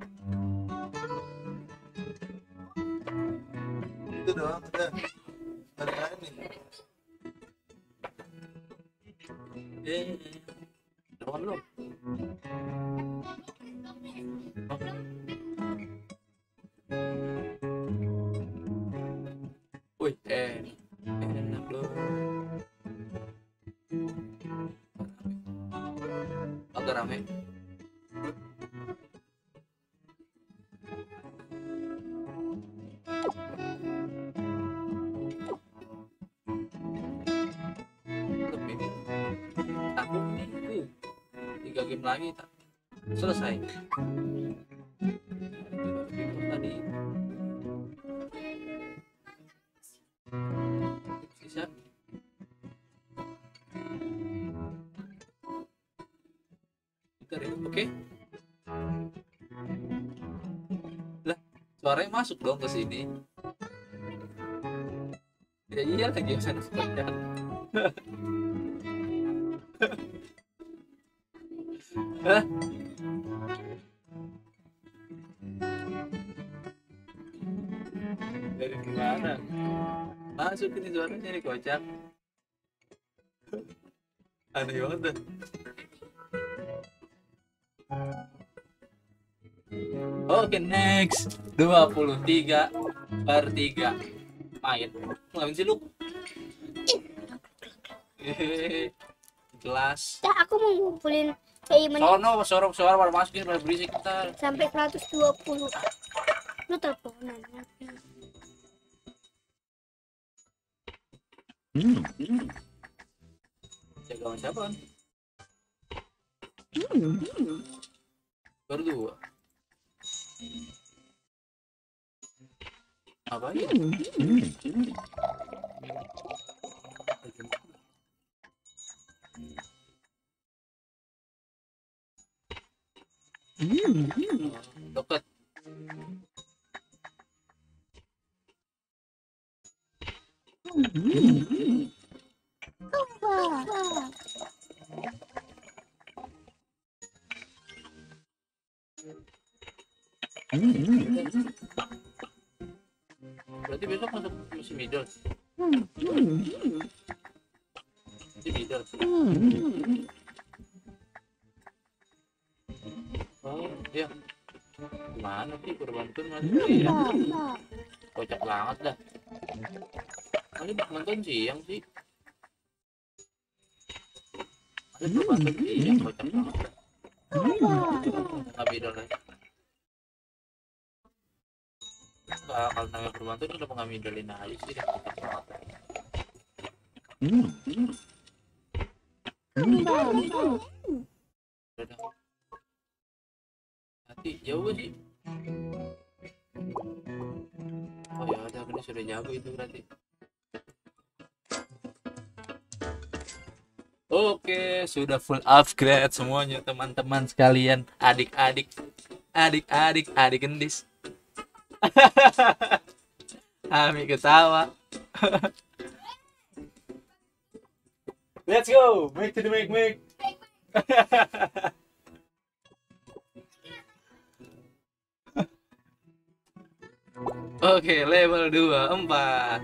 Itu doang udah. Ada lain nih. Eh, doang belum? Oh. Wih, eh, enak loh. Agak rame. Lebih nih. Tanggung nih, tuh. Tiga game lagi tak selesai. Itu tadi bisa. Bentar ya, oke. Lah, suaranya masuk dong ke sini. Ya iya lagi yang sana seperti Hah? Dari mana? Masuk ini suaranya nih kocak. Aneh banget tuh. Oke, next. dua puluh tiga per tiga. Main. Ngapain sih lu? Hehehe. Gelas. Dah, aku mau ngumpulin Kayak menit Sono suara suara pada masukin pada berisik ntar. sampai seratus dua puluh. Lu teleponan. Hmm. Jaga sama siapa kan? Hmm. Berdua. Ngapain? Hmm. Hmm. Deket. Hmm. Hmm. Berarti besok masuk musim middle. Hmm. Di middle. Hmm. Oh iya. Gimana sih berbantun masih iya. Kocak banget dah. Kali nonton siang sih. Kali berbantun siang kocak banget dah. Nggak middle lagi. Nggak, kalau namanya berbantun udah nggak middlein aja sih dah. Kocak banget dah. Hmm. Udah dah. Hati jauh gak sih? Oh ya udah ini sudah jago itu berarti. Oke, sudah full upgrade semuanya teman-teman sekalian, adik-adik, adik-adik, adik gendis. Ami ketawa. Let's go, make to the make make. Oke, level dua puluh empat.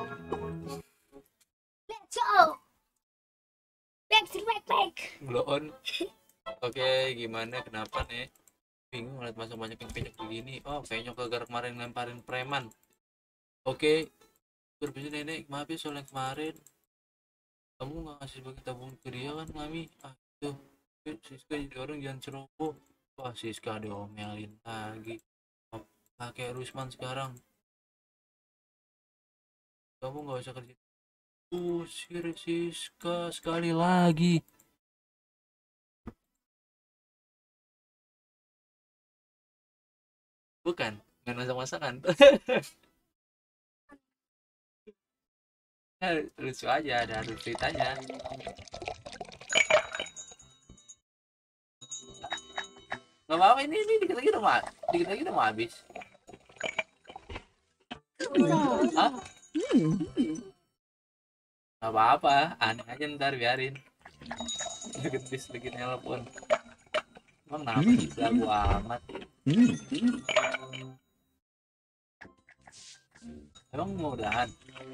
Let's go. Back to back back. Blow on. Oke, gimana kenapa nih? Bingung ngeliat masa banyak yang penyok begini. Oh, penyok gara-gara kemarin lemparin preman. Oke, berbisa nenek, maaf ya soal yang kemarin. Kamu nggak ngasih bagi tabung ke dia kan, Mami? Ah, tuh, Siska jadi orang jangan ceroboh. Wah, Siska diomelin lagi. Pakai Rusman sekarang. Kamu nggak usah kerja. Usir Siska sekali lagi. Bukan, nggak masak-masakan. Ya, lucu aja, ada ada ceritanya. Nggak apa-apa, ini ini dikit lagi udah mau dikit lagi udah mau habis. Hah? Nggak apa-apa, aneh aja ntar biarin. Getis lagi nelpon. Emang kenapa sih belagu amat? Hmm. Emang mau udahan?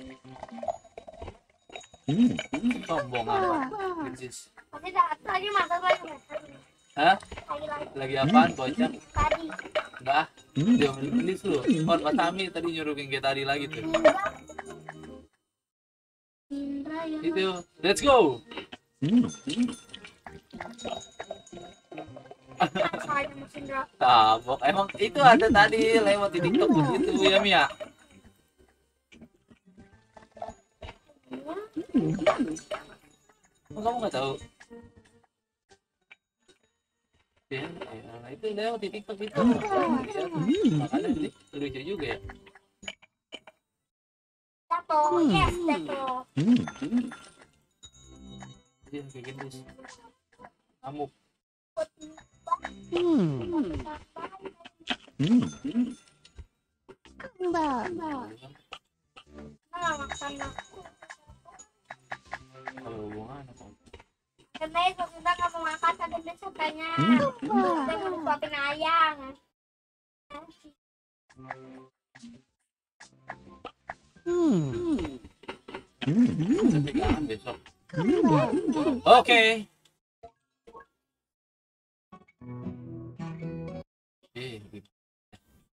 Hmm. Sombong amat. Getis. Masih dah- tadi masak lagi. Hah? Lagi lagi Lagi apaan, bocah? tadi. Enggak ah. Hmm. Dia gelis lu. Oh, Pak Tami tadi nyuruh kayak tadi lagi tuh. Indra ya. Itu, let's go. Hmm. Soalnya Mas Indra. Tabok. Emang itu ada tadi lewat di TikTok begitu ya, Mia. Oh, kamu nggak tahu? Ya, ya, nah itu lewat di TikTok itu. Makanya ini lucu juga ya. Dapo, yes, dapo. Hmm. Dia kayak gini. Sih. Kamu Hmm. Nah, makan aku. kalau hubungan apa? Karena itu sudah kamu makan tadi besok tanya. Saya mau disuapin ayam. Tapi jangan besok. Oke. Eh,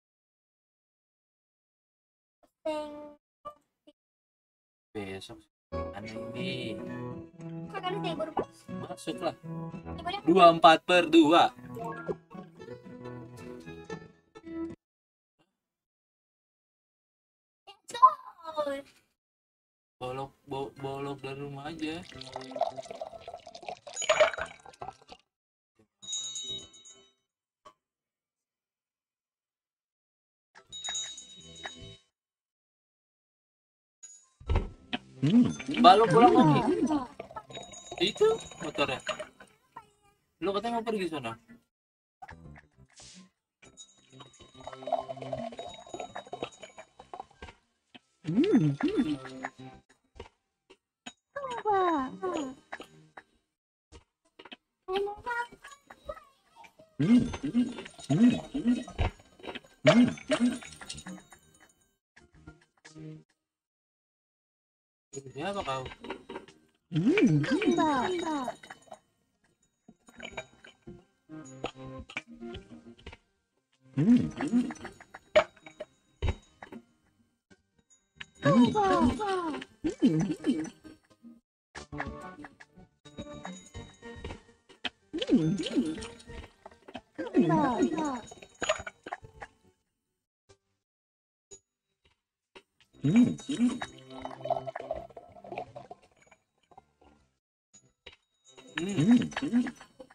Sing. besok Mana ini? Kagak ada teh baru pas. Masuklah. Coba deh. Dua empat per dua. Oh, Bolok bo, bolok dari rumah aja. Hmm. Balok pulang lagi. Itu motornya. Lu katanya mau pergi sana. Hmm. Hmm. Hmm. Hmm. Siapa kau? Hmm. Hmm. Hmm. Hmm. Hmm.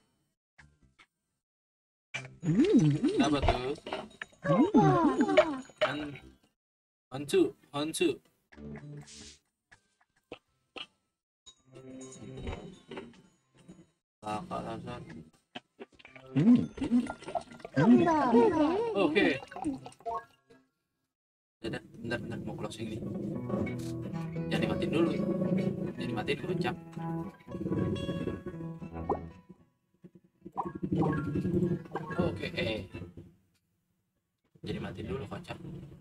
Apa tuh? Han, Hancu, Hancu. Kakak Hasan. Hmm. Oke. Dadah, bentar, bentar mau closing nih. Jangan dimatiin dulu. Jangan dimatiin kocak. Oke, eh. Jadi matiin dulu kocak.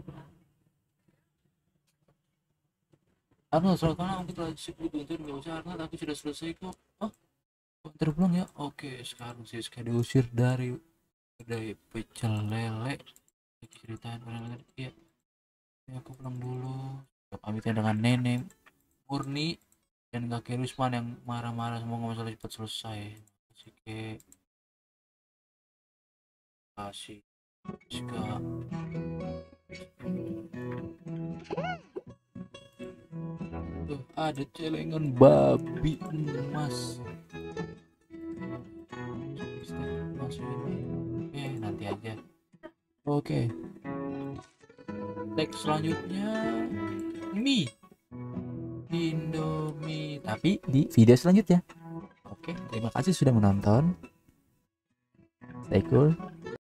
Arnold, selamat malam. Kita lagi sibuk bantuin nggak usah Arnold. Aku sudah selesai kok. Oh, terbang ya. Oke, sekarang Siska diusir dari dari pecel lele. Ceritain orang ya. Ya, aku pulang dulu. Pamitin dengan nenek Murni dan kakek Rusman yang marah-marah, semoga masalah cepat selesai. Kasih ke kasih Siska. Tuh ada celengan babi emas. Masukin. Oke, nanti aja. Oke. Teks selanjutnya mie Indomie, tapi di video selanjutnya. Oke, terima kasih sudah menonton. Stay cool.